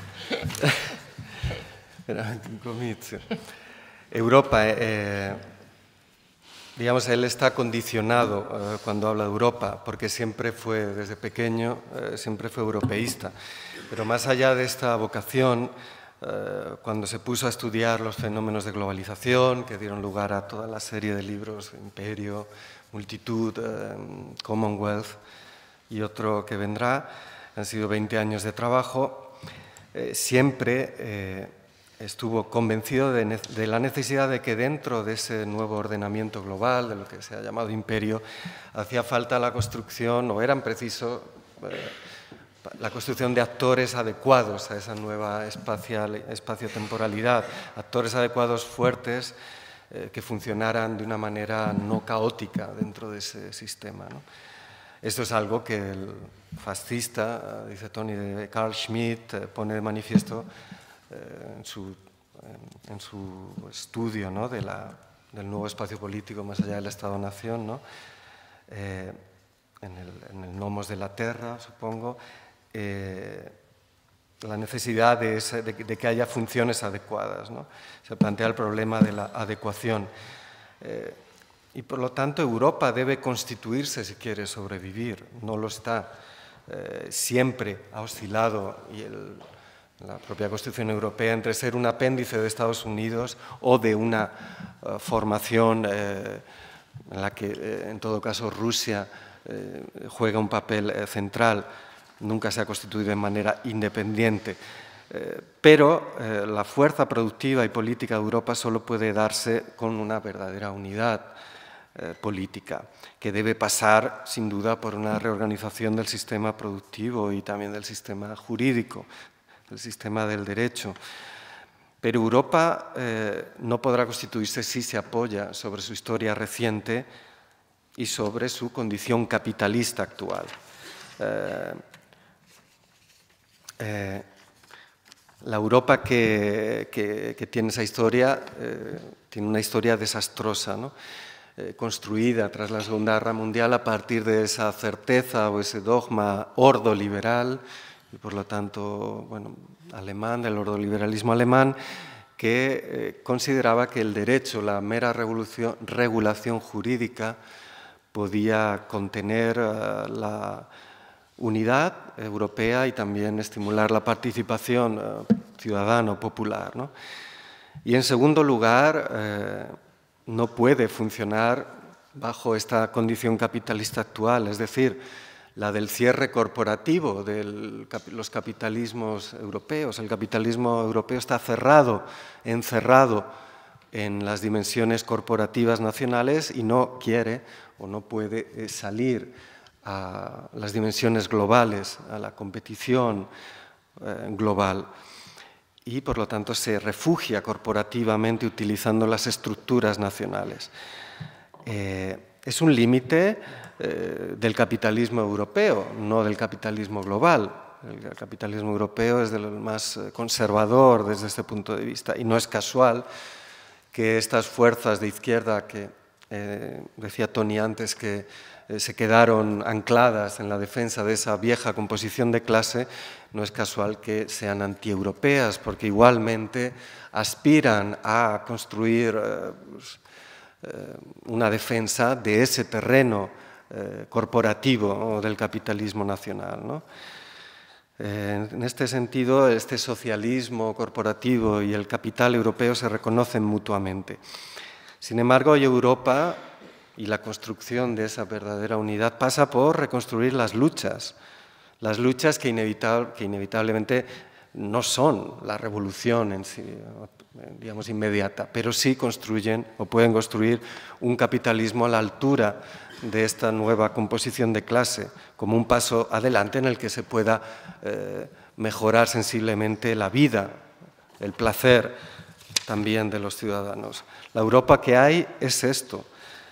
Veramente un comizio. Europa, digamos, él está condicionado cuando habla de Europa, porque siempre fue, desde pequeño, siempre fue europeísta. Pero más allá de esta vocación, cuando se puso a estudiar los fenómenos de globalización, que dieron lugar a toda la serie de libros, Imperio, Multitud, Commonwealth y otro que vendrá, han sido 20 años de trabajo, siempre estuvo convencido de la necesidad de que dentro de ese nuevo ordenamiento global, de lo que se ha llamado imperio, hacía falta la construcción, o eran preciso la construcción de actores adecuados a esa nueva espacio-temporalidad, actores adecuados fuertes que funcionaran de una manera no caótica dentro de ese sistema, ¿no? Esto es algo que el fascista, dice Tony, de Carl Schmitt, pone de manifiesto en su estudio, ¿no?, del nuevo espacio político más allá del Estado-Nación, ¿no?, en el Nomos de la Terra, supongo, la necesidad de que haya funciones adecuadas, ¿no? Se plantea el problema de la adecuación. Y por lo tanto Europa debe constituirse si quiere sobrevivir, no lo está. Siempre ha oscilado, y la propia Constitución Europea, entre ser un apéndice de Estados Unidos o de una formación en la que, en todo caso, Rusia juega un papel central. Nunca se ha constituido de manera independiente. Pero la fuerza productiva y política de Europa solo puede darse con una verdadera unidad política, que debe pasar, sin duda, por una reorganización del sistema productivo y también del sistema jurídico, del sistema del derecho. Pero Europa no podrá constituirse si se apoya sobre su historia reciente y sobre su condición capitalista actual. La Europa que tiene esa historia, tiene una historia desastrosa, ¿no? Construida tras la Segunda Guerra Mundial a partir de esa certeza o ese dogma ordoliberal, y por lo tanto, bueno, alemán, del ordoliberalismo alemán, que consideraba que el derecho, la mera regulación jurídica, podía contener la unidad europea y también estimular la participación ciudadano-popular, ¿no? Y en segundo lugar, no puede funcionar bajo esta condición capitalista actual, es decir, la del cierre corporativo de los capitalismos europeos. El capitalismo europeo está encerrado en las dimensiones corporativas nacionales y no quiere o no puede salir a las dimensiones globales, a la competición global. Y, por lo tanto, se refugia corporativamente utilizando las estructuras nacionales. Es un límite del capitalismo europeo, no del capitalismo global. El capitalismo europeo es del más conservador desde este punto de vista, y no es casual que estas fuerzas de izquierda que decía Tony antes que se quedaron ancladas en la defensa de esa vieja composición de clase, no es casual que sean antieuropeas, porque igualmente aspiran a construir una defensa de ese terreno corporativo del capitalismo nacional, ¿no? En este sentido, este socialismo corporativo y el capital europeo se reconocen mutuamente. Sin embargo, hoy Europa y la construcción de esa verdadera unidad pasa por reconstruir las luchas que inevitablemente no son la revolución en sí, digamos, inmediata, pero sí construyen o pueden construir un capitalismo a la altura de esta nueva composición de clase, como un paso adelante en el que se pueda mejorar sensiblemente la vida, el placer también de los ciudadanos. La Europa que hay es esto,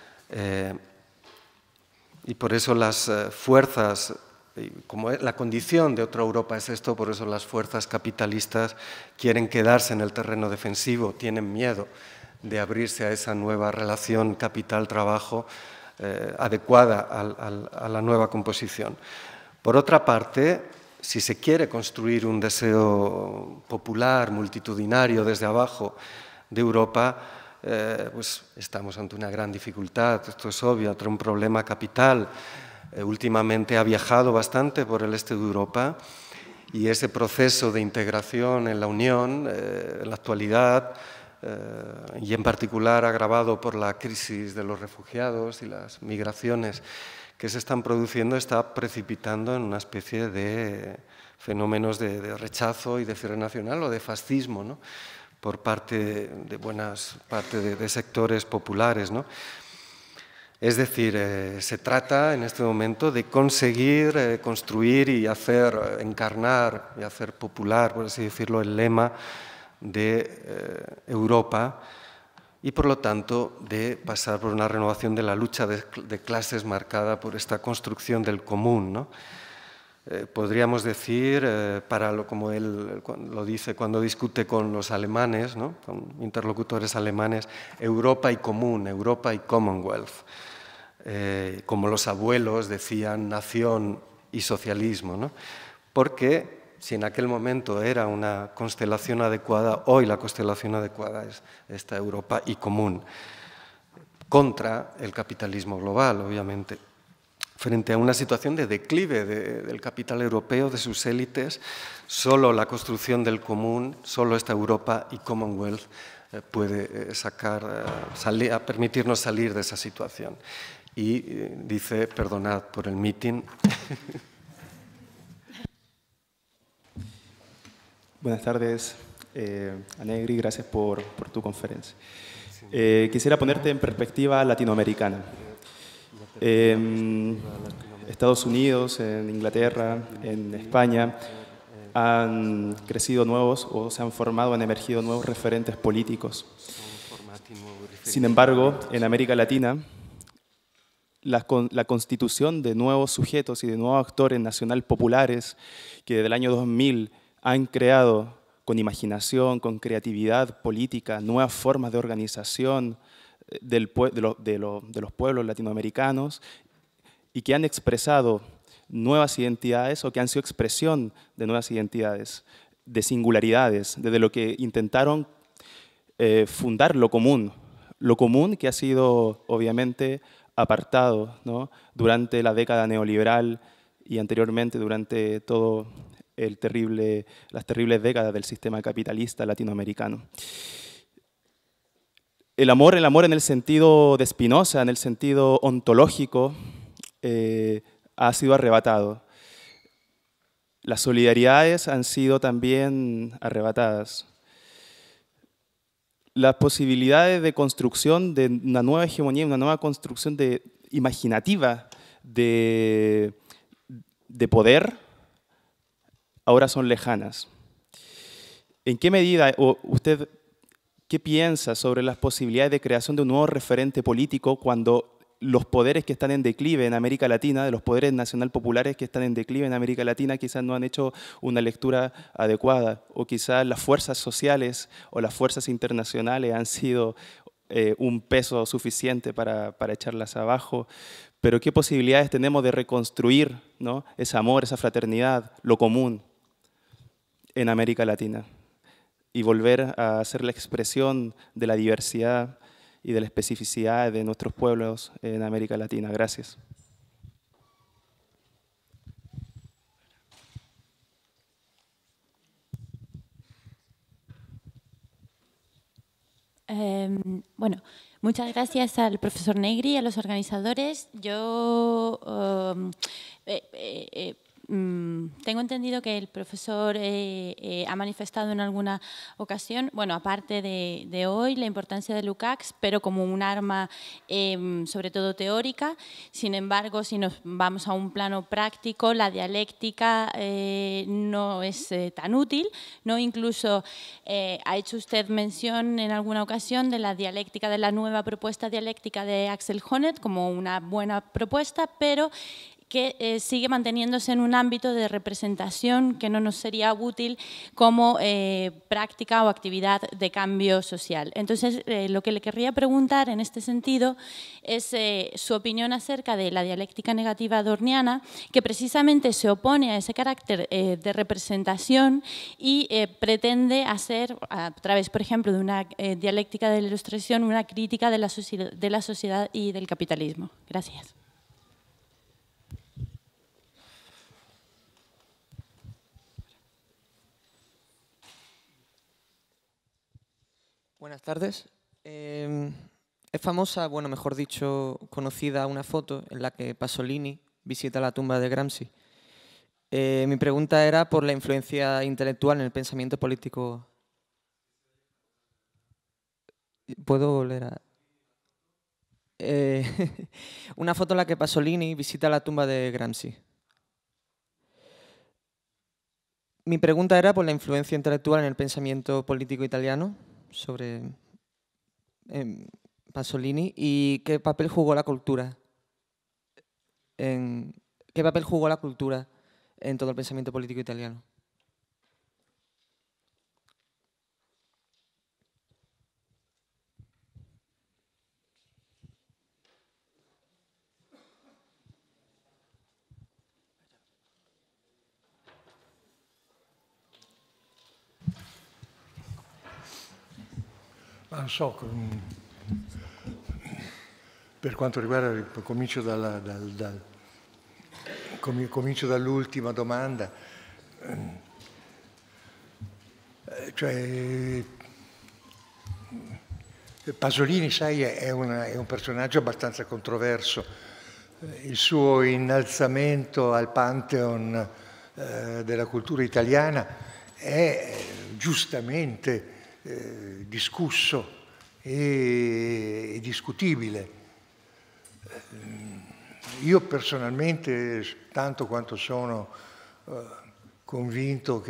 y por eso las fuerzas, como la condición de otra Europa es esto, por eso las fuerzas capitalistas quieren quedarse en el terreno defensivo, tienen miedo de abrirse a esa nueva relación capital-trabajo adecuada a la nueva composición. Por otra parte, si se quiere construir un deseo popular, multitudinario, desde abajo de Europa, pues estamos ante una gran dificultad, esto es obvio, ante un problema capital. Últimamente ha viajado bastante por el este de Europa y ese proceso de integración en la Unión, en la actualidad, y en particular agravado por la crisis de los refugiados y las migraciones que se están produciendo, está precipitando en una especie de fenómenos de rechazo y de cierre nacional o de fascismo, ¿no?, por parte de sectores populares, ¿no? Es decir, se trata en este momento de conseguir construir y hacer encarnar y hacer popular, por así decirlo, el lema de Europa, y por lo tanto de pasar por una renovación de la lucha de clases marcada por esta construcción del común, ¿no? Podríamos decir, como él lo dice cuando discute con los alemanes, ¿no?, con interlocutores alemanes, Europa y común, Europa y Commonwealth. Como los abuelos decían, nación y socialismo, ¿no? Porque si en aquel momento era una constelación adecuada, hoy la constelación adecuada es esta Europa y común, contra el capitalismo global, obviamente. Frente a una situación de declive del capital europeo, de sus élites, solo la construcción del común, solo esta Europa y Commonwealth puede permitirnos salir de esa situación. Y dice, perdonad por el meeting. Buenas tardes, Anegri, gracias por tu conferencia. Quisiera ponerte en perspectiva latinoamericana. Estados Unidos, en Inglaterra, en España, han crecido nuevos o se han formado, han emergido nuevos referentes políticos. Sin embargo, en América Latina, la constitución de nuevos sujetos y de nuevos actores nacional populares que desde el año 2000 han creado con imaginación, con creatividad política, nuevas formas de organización de los pueblos latinoamericanos y que han expresado nuevas identidades o que han sido expresión de nuevas identidades, de singularidades, desde lo que intentaron fundar lo común que ha sido obviamente apartado, ¿no?, durante la década neoliberal y anteriormente durante todo las terribles décadas del sistema capitalista latinoamericano. El amor en el sentido de Spinoza, en el sentido ontológico, ha sido arrebatado. Las solidaridades han sido también arrebatadas. Las posibilidades de construcción de una nueva hegemonía, una nueva construcción imaginativa de poder, ahora son lejanas. ¿En qué medida usted qué piensa sobre las posibilidades de creación de un nuevo referente político cuando los poderes que están en declive en América Latina, de los poderes nacional populares que están en declive en América Latina, quizás no han hecho una lectura adecuada, o quizás las fuerzas sociales o las fuerzas internacionales han sido un peso suficiente para echarlas abajo. Pero ¿qué posibilidades tenemos de reconstruir, ¿no?, ese amor, esa fraternidad, lo común en América Latina? Y volver a ser la expresión de la diversidad y de la especificidad de nuestros pueblos en América Latina. Gracias. Bueno, muchas gracias al profesor Negri y a los organizadores. Yo tengo entendido que el profesor ha manifestado en alguna ocasión, bueno, aparte de hoy, la importancia de Lukács, pero como un arma sobre todo teórica. Sin embargo, si nos vamos a un plano práctico, la dialéctica no es tan útil, ¿no? Incluso ha hecho usted mención en alguna ocasión de la dialéctica, de la nueva propuesta dialéctica de Axel Honneth como una buena propuesta, pero que sigue manteniéndose en un ámbito de representación que no nos sería útil como práctica o actividad de cambio social. Entonces, lo que le querría preguntar en este sentido es su opinión acerca de la dialéctica negativa adorniana, que precisamente se opone a ese carácter de representación y pretende hacer, a través, por ejemplo, de una dialéctica de la ilustración, una crítica de la sociedad y del capitalismo. Gracias. Buenas tardes. Es famosa, bueno, mejor dicho, conocida una foto en la que Pasolini visita la tumba de Gramsci. Mi pregunta era por la influencia intelectual en el pensamiento político. ¿Puedo volver a...? Una foto en la que Pasolini visita la tumba de Gramsci. Mi pregunta era por la influencia intelectual en el pensamiento político italiano sobre Pasolini y qué papel jugó la cultura en todo el pensamiento político italiano. Ma non so, per quanto riguarda, comincio dall'ultima domanda, cioè Pasolini, sai, è un personaggio abbastanza controverso. Il suo innalzamento al Pantheon della cultura italiana è giustamente discusso e discutibile. Io personalmente, tanto quanto sono convinto che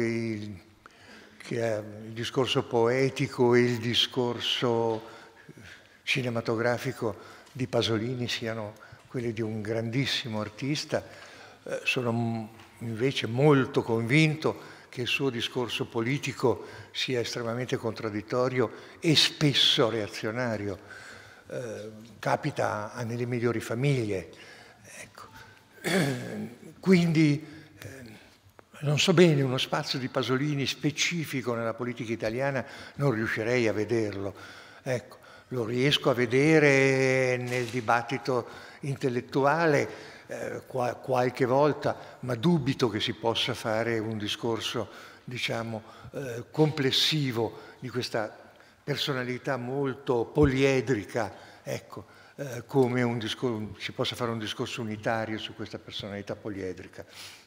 il discorso poetico e il discorso cinematografico di Pasolini siano quelli di un grandissimo artista, sono invece molto convinto che il suo discorso politico sia estremamente contraddittorio e spesso reazionario. Capita nelle migliori famiglie. Ecco. Quindi non so bene, uno spazio di Pasolini specifico nella politica italiana non riuscirei a vederlo. Ecco, lo riesco a vedere nel dibattito intellettuale qualche volta, ma dubito che si possa fare un discorso, diciamo, complessivo di questa personalità molto poliedrica, ecco, come si possa fare un discorso unitario su questa personalità poliedrica.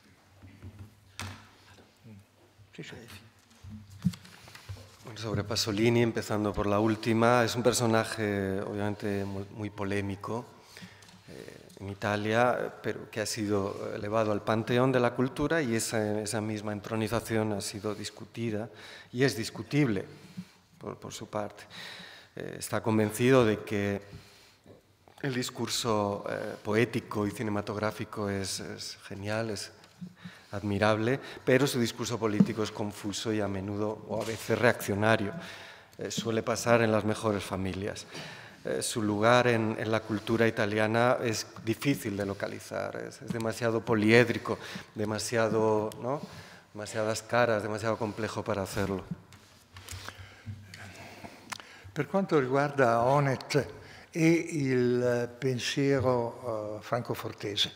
Sí, sí. Bueno, sobre Pasolini, empezando por la última, es un personaje obviamente muy polémico en Italia, pero que ha sido elevado al panteón de la cultura y esa misma entronización ha sido discutida y es discutible por su parte. Está convencido de que El discurso poético y cinematográfico es genial, es admirable, pero su discurso político es confuso y a menudo, o a veces, reaccionario. Suele pasar en las mejores familias. Su lugar en la cultura italiana es difícil de localizar, es demasiado poliédrico, demasiadas caras, demasiado complejo para hacerlo. Per quanto riguarda Honneth e il pensiero francofortese,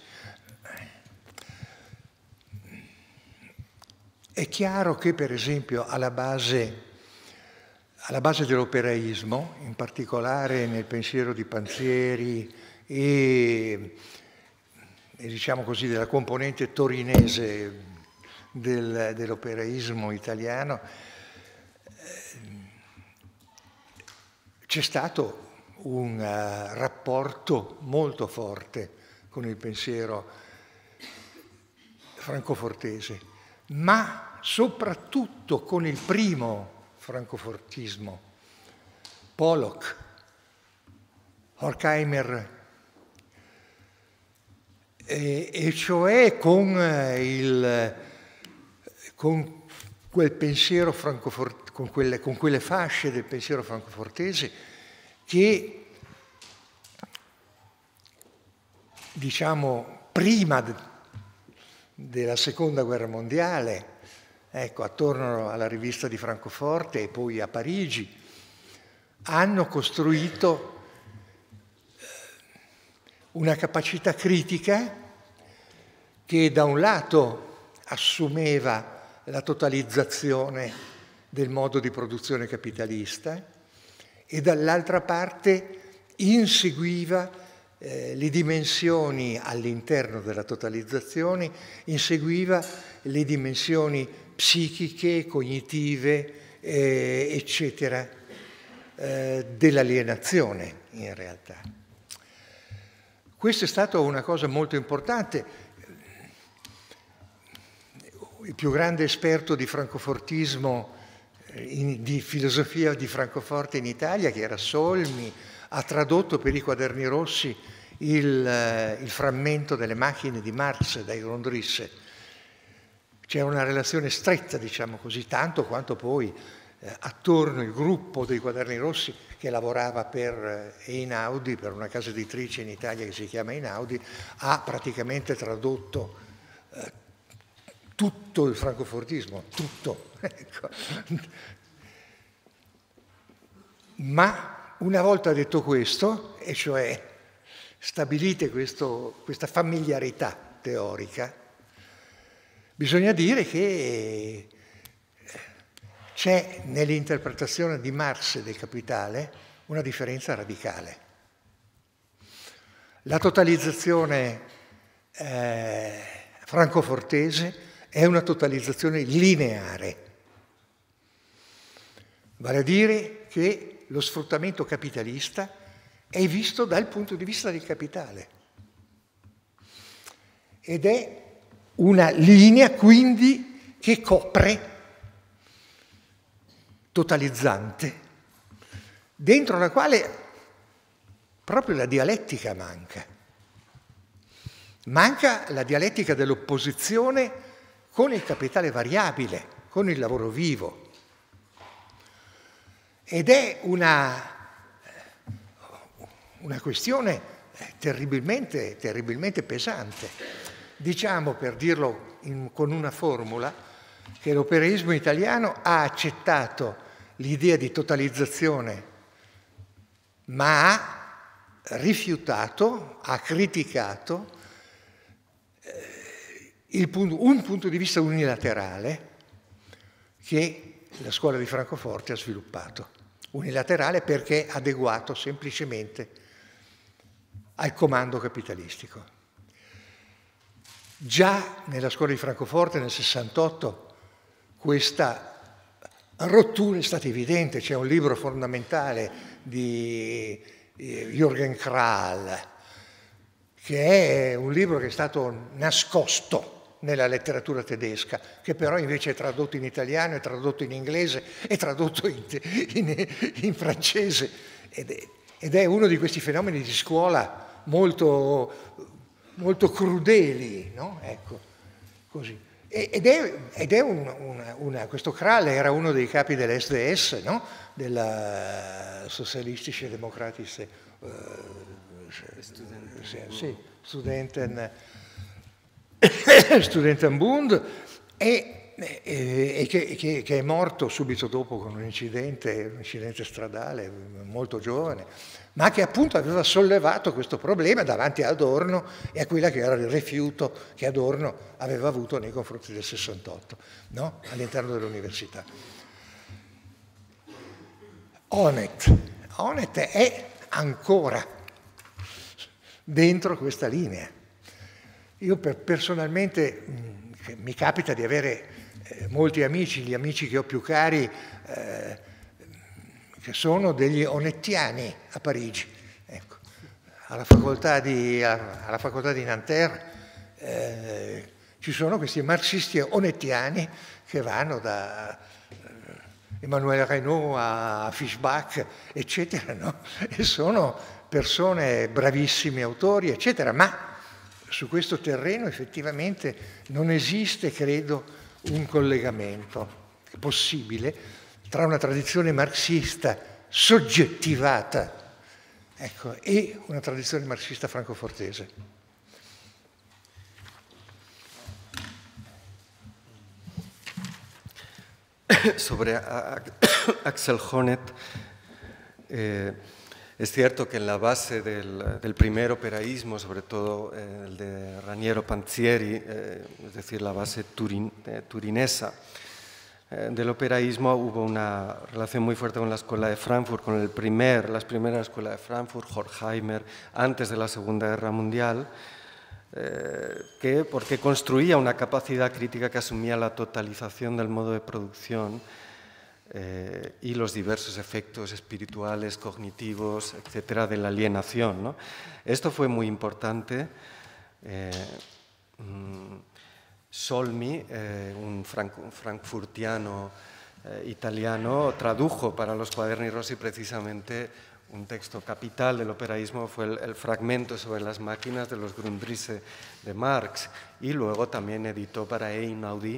è chiaro che, per esempio, alla base dell'operaismo, in particolare nel pensiero di Panzieri e diciamo così della componente torinese dell'operaismo italiano, c'è stato un rapporto molto forte con il pensiero francofortese, ma soprattutto con il primo francofortismo, Pollock, Horkheimer, e cioè con quel pensiero con quelle fasce del pensiero francofortese che, diciamo, prima della Seconda Guerra Mondiale, ecco, attorno alla rivista di Francoforte e poi a Parigi, hanno costruito una capacità critica che da un lato assumeva la totalizzazione del modo di produzione capitalista e dall'altra parte inseguiva le dimensioni all'interno della totalizzazione, inseguiva le dimensioni psichiche, cognitive, eccetera, dell'alienazione in realtà. Questo è stato una cosa molto importante. Il più grande esperto di francofortismo, di filosofia di Francoforte in Italia, che era Solmi, ha tradotto per i Quaderni Rossi il frammento delle macchine di Marx da Grundrisse. C'era una relazione stretta, diciamo così, tanto quanto poi attorno il gruppo dei Quaderni Rossi che lavorava per Einaudi, per una casa editrice in Italia che si chiama Einaudi, ha praticamente tradotto tutto il francofortismo, tutto. Ecco. Ma una volta detto questo, e cioè stabilite questa familiarità teorica, bisogna dire che c'è nell'interpretazione di Marx del Capitale una differenza radicale. La totalizzazione francofortese è una totalizzazione lineare, vale a dire che lo sfruttamento capitalista è visto dal punto di vista del capitale ed è una linea quindi che copre, totalizzante, dentro la quale proprio la dialettica manca. Manca la dialettica dell'opposizione con il capitale variabile, con il lavoro vivo. Ed è una questione terribilmente pesante. Diciamo, per dirlo con una formula, che l'operaismo italiano ha accettato l'idea di totalizzazione, ma ha rifiutato, ha criticato un punto di vista unilaterale che la scuola di Francoforte ha sviluppato. Unilaterale perché adeguato semplicemente al comando capitalistico. Già nella scuola di Francoforte nel 68 questa rottura è stata evidente. C'è un libro fondamentale di Jürgen Krahl, che è un libro che è stato nascosto nella letteratura tedesca, che però invece è tradotto in italiano, è tradotto in inglese, è tradotto in francese ed ed è uno di questi fenomeni di scuola molto, molto crudeli, no? Ecco, così. Questo Krall era uno dei capi dell'SDS, no? Della Sozialistische Demokratische Studentenbund, e che è morto subito dopo con un incidente stradale, molto giovane, ma che appunto aveva sollevato questo problema davanti a Adorno e a quella che era il rifiuto che Adorno aveva avuto nei confronti del 68, no? All'interno dell'università. Honneth è ancora dentro questa linea. Io personalmente mi capita di avere molti amici, gli amici che ho più cari, che sono degli honnettiani a Parigi. Ecco. Alla facoltà di Nanterre ci sono questi marxisti honnettiani che vanno da Emmanuel Renaud a Fischbach, eccetera, no? E sono persone bravissimi autori, eccetera, ma su questo terreno effettivamente non esiste, credo, un collegamento possibile tra una tradizione marxista soggettivata, ecco, e una tradizione marxista francofortese. Sobre Axel Honneth, es cierto que en la base del primer operaísmo, sobre todo el de Raniero Panzieri, es decir, la base turinesa del operaísmo, hubo una relación muy fuerte con la Escuela de Frankfurt, con las primeras escuelas de Frankfurt, Horkheimer, antes de la Segunda Guerra Mundial, porque construía una capacidad crítica que asumía la totalización del modo de producción y los diversos efectos espirituales, cognitivos, etcétera, de la alienación, ¿no? Esto fue muy importante. Solmi, un frankfurtiano italiano, tradujo para los Quaderni Rossi precisamente un texto capital del operaísmo, fue el fragmento sobre las máquinas de los Grundrisse de Marx, y luego también editó para Einaudi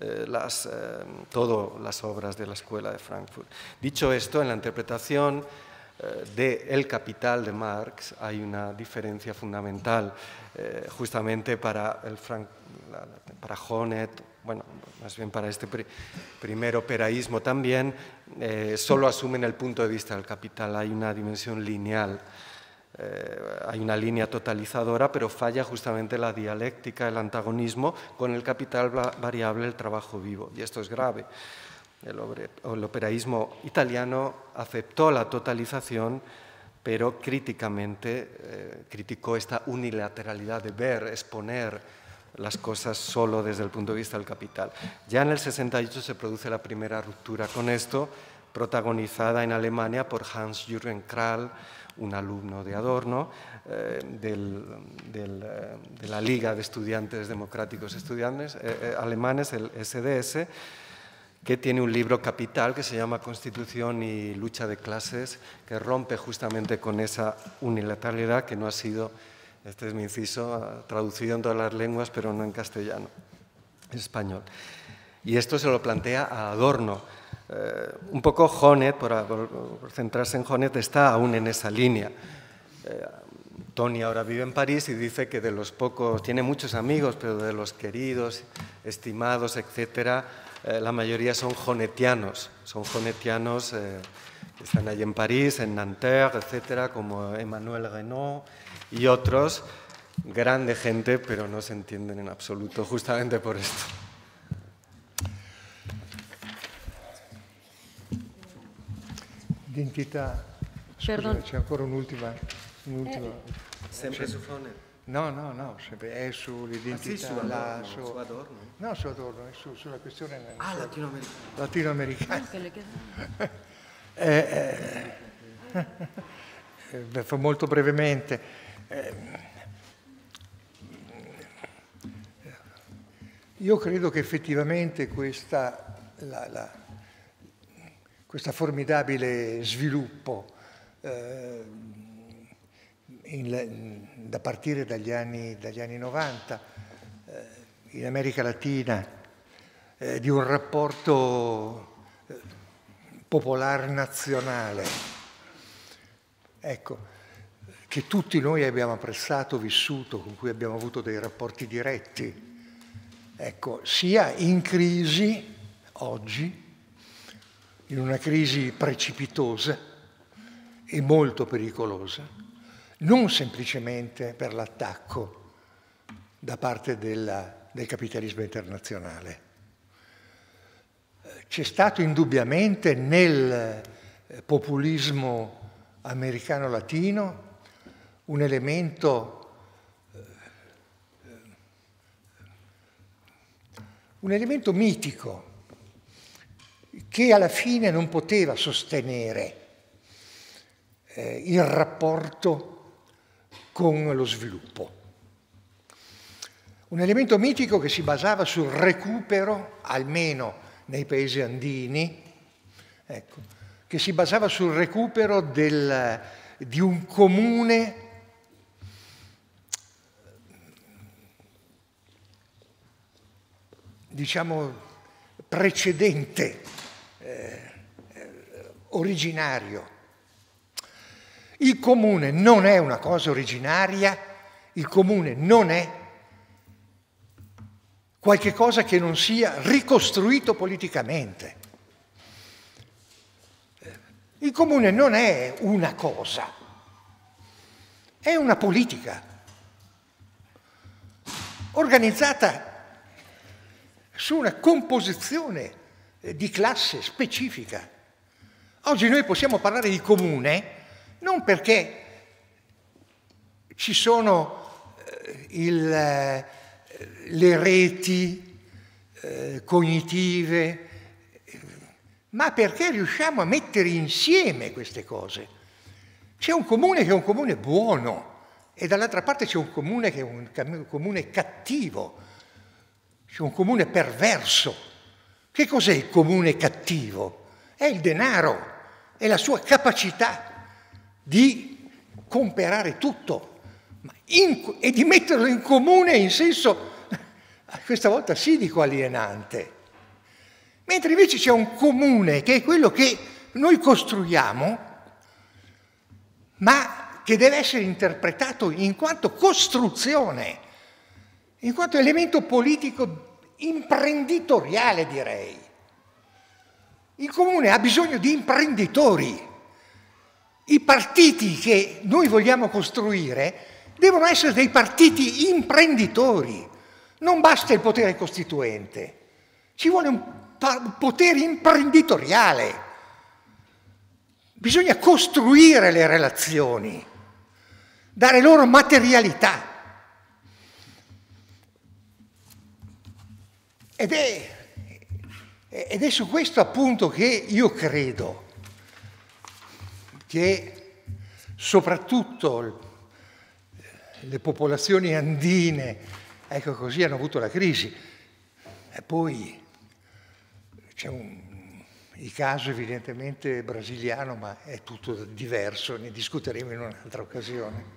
todas las obras de la Escuela de Frankfurt. Dicho esto, en la interpretación de El Capital de Marx hay una diferencia fundamental, justamente para Honneth, bueno, más bien para este primer operaísmo también, solo asumen el punto de vista del capital, hay una dimensión lineal, hay una línea totalizadora, pero falla justamente la dialéctica, el antagonismo con el capital variable, el trabajo vivo, y esto es grave. El operaísmo italiano aceptó la totalización, pero críticamente criticó esta unilateralidad de ver, exponer las cosas solo desde el punto de vista del capital. Ya en el 68 se produce la primera ruptura con esto, protagonizada en Alemania por Hans-Jürgen Krall, un alumno de Adorno, de la Liga de Estudiantes Democráticos Alemanes, el SDS, que tiene un libro capital que se llama Constitución y lucha de clases, que rompe justamente con esa unilateralidad que no ha sido, este es mi inciso, traducido en todas las lenguas, pero no en castellano, en español. Y esto se lo plantea a Adorno. Un poco Honneth, por centrarse en Honneth, está aún en esa línea. Tony ahora vive en París y dice que de los pocos, tiene muchos amigos, pero de los queridos, estimados, etcétera, la mayoría son honnethianos que están allí en París, en Nanterre, etcétera, como Emmanuel Renaud y otros, grande gente, pero no se entienden en absoluto, justamente por esto. Identità. Scusa, c'è ancora un'ultima. Sempre su Honneth? No, è sull'identità. Su Adorno? No, su Adorno, è sulla questione latinoamericana. Molto brevemente. Io credo che effettivamente questo formidabile sviluppo da partire dagli anni 90 in America Latina, di un rapporto popolare nazionale, ecco, che tutti noi abbiamo apprezzato, vissuto, con cui abbiamo avuto dei rapporti diretti, ecco, sia in crisi oggi, in una crisi precipitosa e molto pericolosa, non semplicemente per l'attacco da parte del capitalismo internazionale. C'è stato indubbiamente nel populismo americano-latino un elemento mitico che alla fine non poteva sostenere il rapporto con lo sviluppo. Un elemento mitico che si basava sul recupero, almeno nei paesi andini, ecco, che si basava sul recupero di un comune diciamo precedente, originario. Il comune non è una cosa originaria, il comune non è qualche cosa che non sia ricostruito politicamente. Il comune non è una cosa, è una politica organizzata su una composizione di classe specifica. Oggi noi possiamo parlare di comune non perché ci sono le reti cognitive, ma perché riusciamo a mettere insieme queste cose. C'è un comune che è un comune buono e dall'altra parte c'è un comune che è un comune cattivo, c'è un comune perverso. Che cos'è il comune cattivo? È il denaro, è la sua capacità di comprare tutto e di metterlo in comune in senso, questa volta sì dico alienante. Mentre invece c'è un comune che è quello che noi costruiamo, ma che deve essere interpretato in quanto costruzione, in quanto elemento politico imprenditoriale, direi. Il comune ha bisogno di imprenditori. I partiti che noi vogliamo costruire devono essere dei partiti imprenditori. Non basta il potere costituente, ci vuole un potere imprenditoriale. Bisogna costruire le relazioni, dare loro materialità. Ed è su questo appunto che io credo che soprattutto le popolazioni andine, ecco così, hanno avuto la crisi. E poi c'è il caso evidentemente brasiliano, ma è tutto diverso, ne discuteremo in un'altra occasione.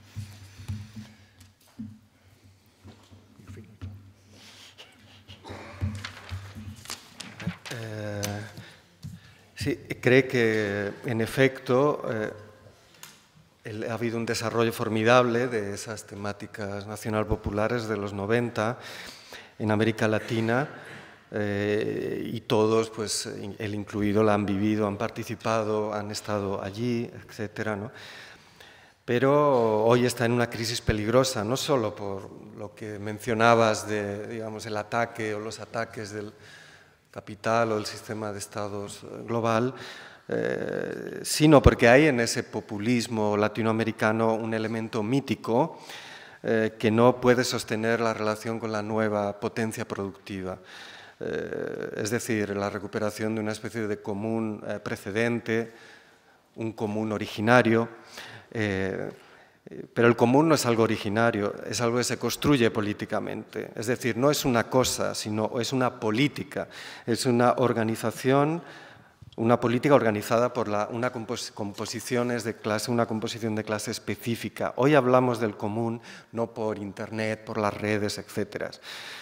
Sí, cree que en efecto ha habido un desarrollo formidable de esas temáticas nacional-populares de los 90 en América Latina y todos, pues él incluido, la han vivido, han participado, han estado allí, etcétera, ¿no? Pero hoy está en una crisis peligrosa, no solo por lo que mencionabas de, digamos, el ataque o los ataques del capital o el sistema de estados global, sino porque hay en ese populismo latinoamericano un elemento mítico que no puede sostener la relación con la nueva potencia productiva. Es decir, la recuperación de una especie de común precedente, un común originario, pero el común no es algo originario, es algo que se construye políticamente. Es decir, no es una cosa, sino es una política, es una organización una política organizada por una composición de clase específica. Hoy hablamos del común no por Internet, por las redes, etcétera,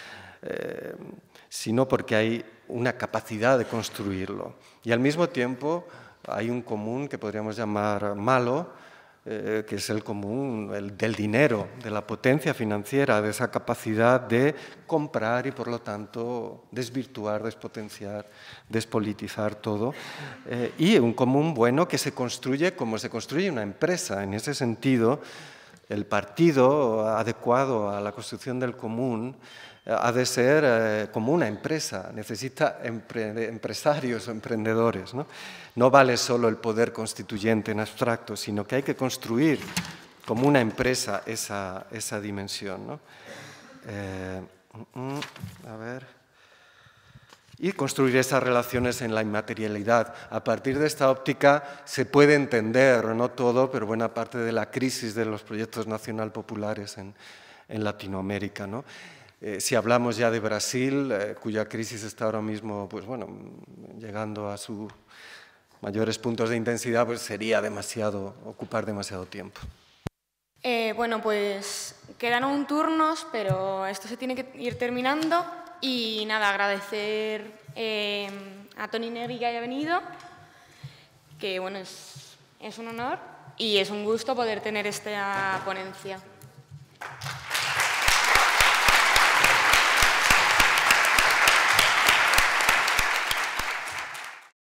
sino porque hay una capacidad de construirlo. Y al mismo tiempo hay un común que podríamos llamar malo, que es el común del dinero, de la potencia financiera, de esa capacidad de comprar y, por lo tanto, desvirtuar, despotenciar, despolitizar todo. Y un común bueno que se construye como se construye una empresa. En ese sentido, el partido adecuado a la construcción del común ha de ser como una empresa, necesita empresarios o emprendedores, ¿no? No vale solo el poder constituyente en abstracto, sino que hay que construir como una empresa esa dimensión, ¿no? Y construir esas relaciones en la inmaterialidad. A partir de esta óptica se puede entender, no todo, pero buena parte de la crisis de los proyectos nacional populares en Latinoamérica, ¿no? Si hablamos ya de Brasil, cuya crisis está ahora mismo, pues bueno, llegando a sus mayores puntos de intensidad, pues sería ocupar demasiado tiempo. Bueno, pues quedan aún turnos, pero esto se tiene que ir terminando. Y nada, agradecer a Toni Negri que haya venido, que bueno, es un honor y es un gusto poder tener esta ponencia.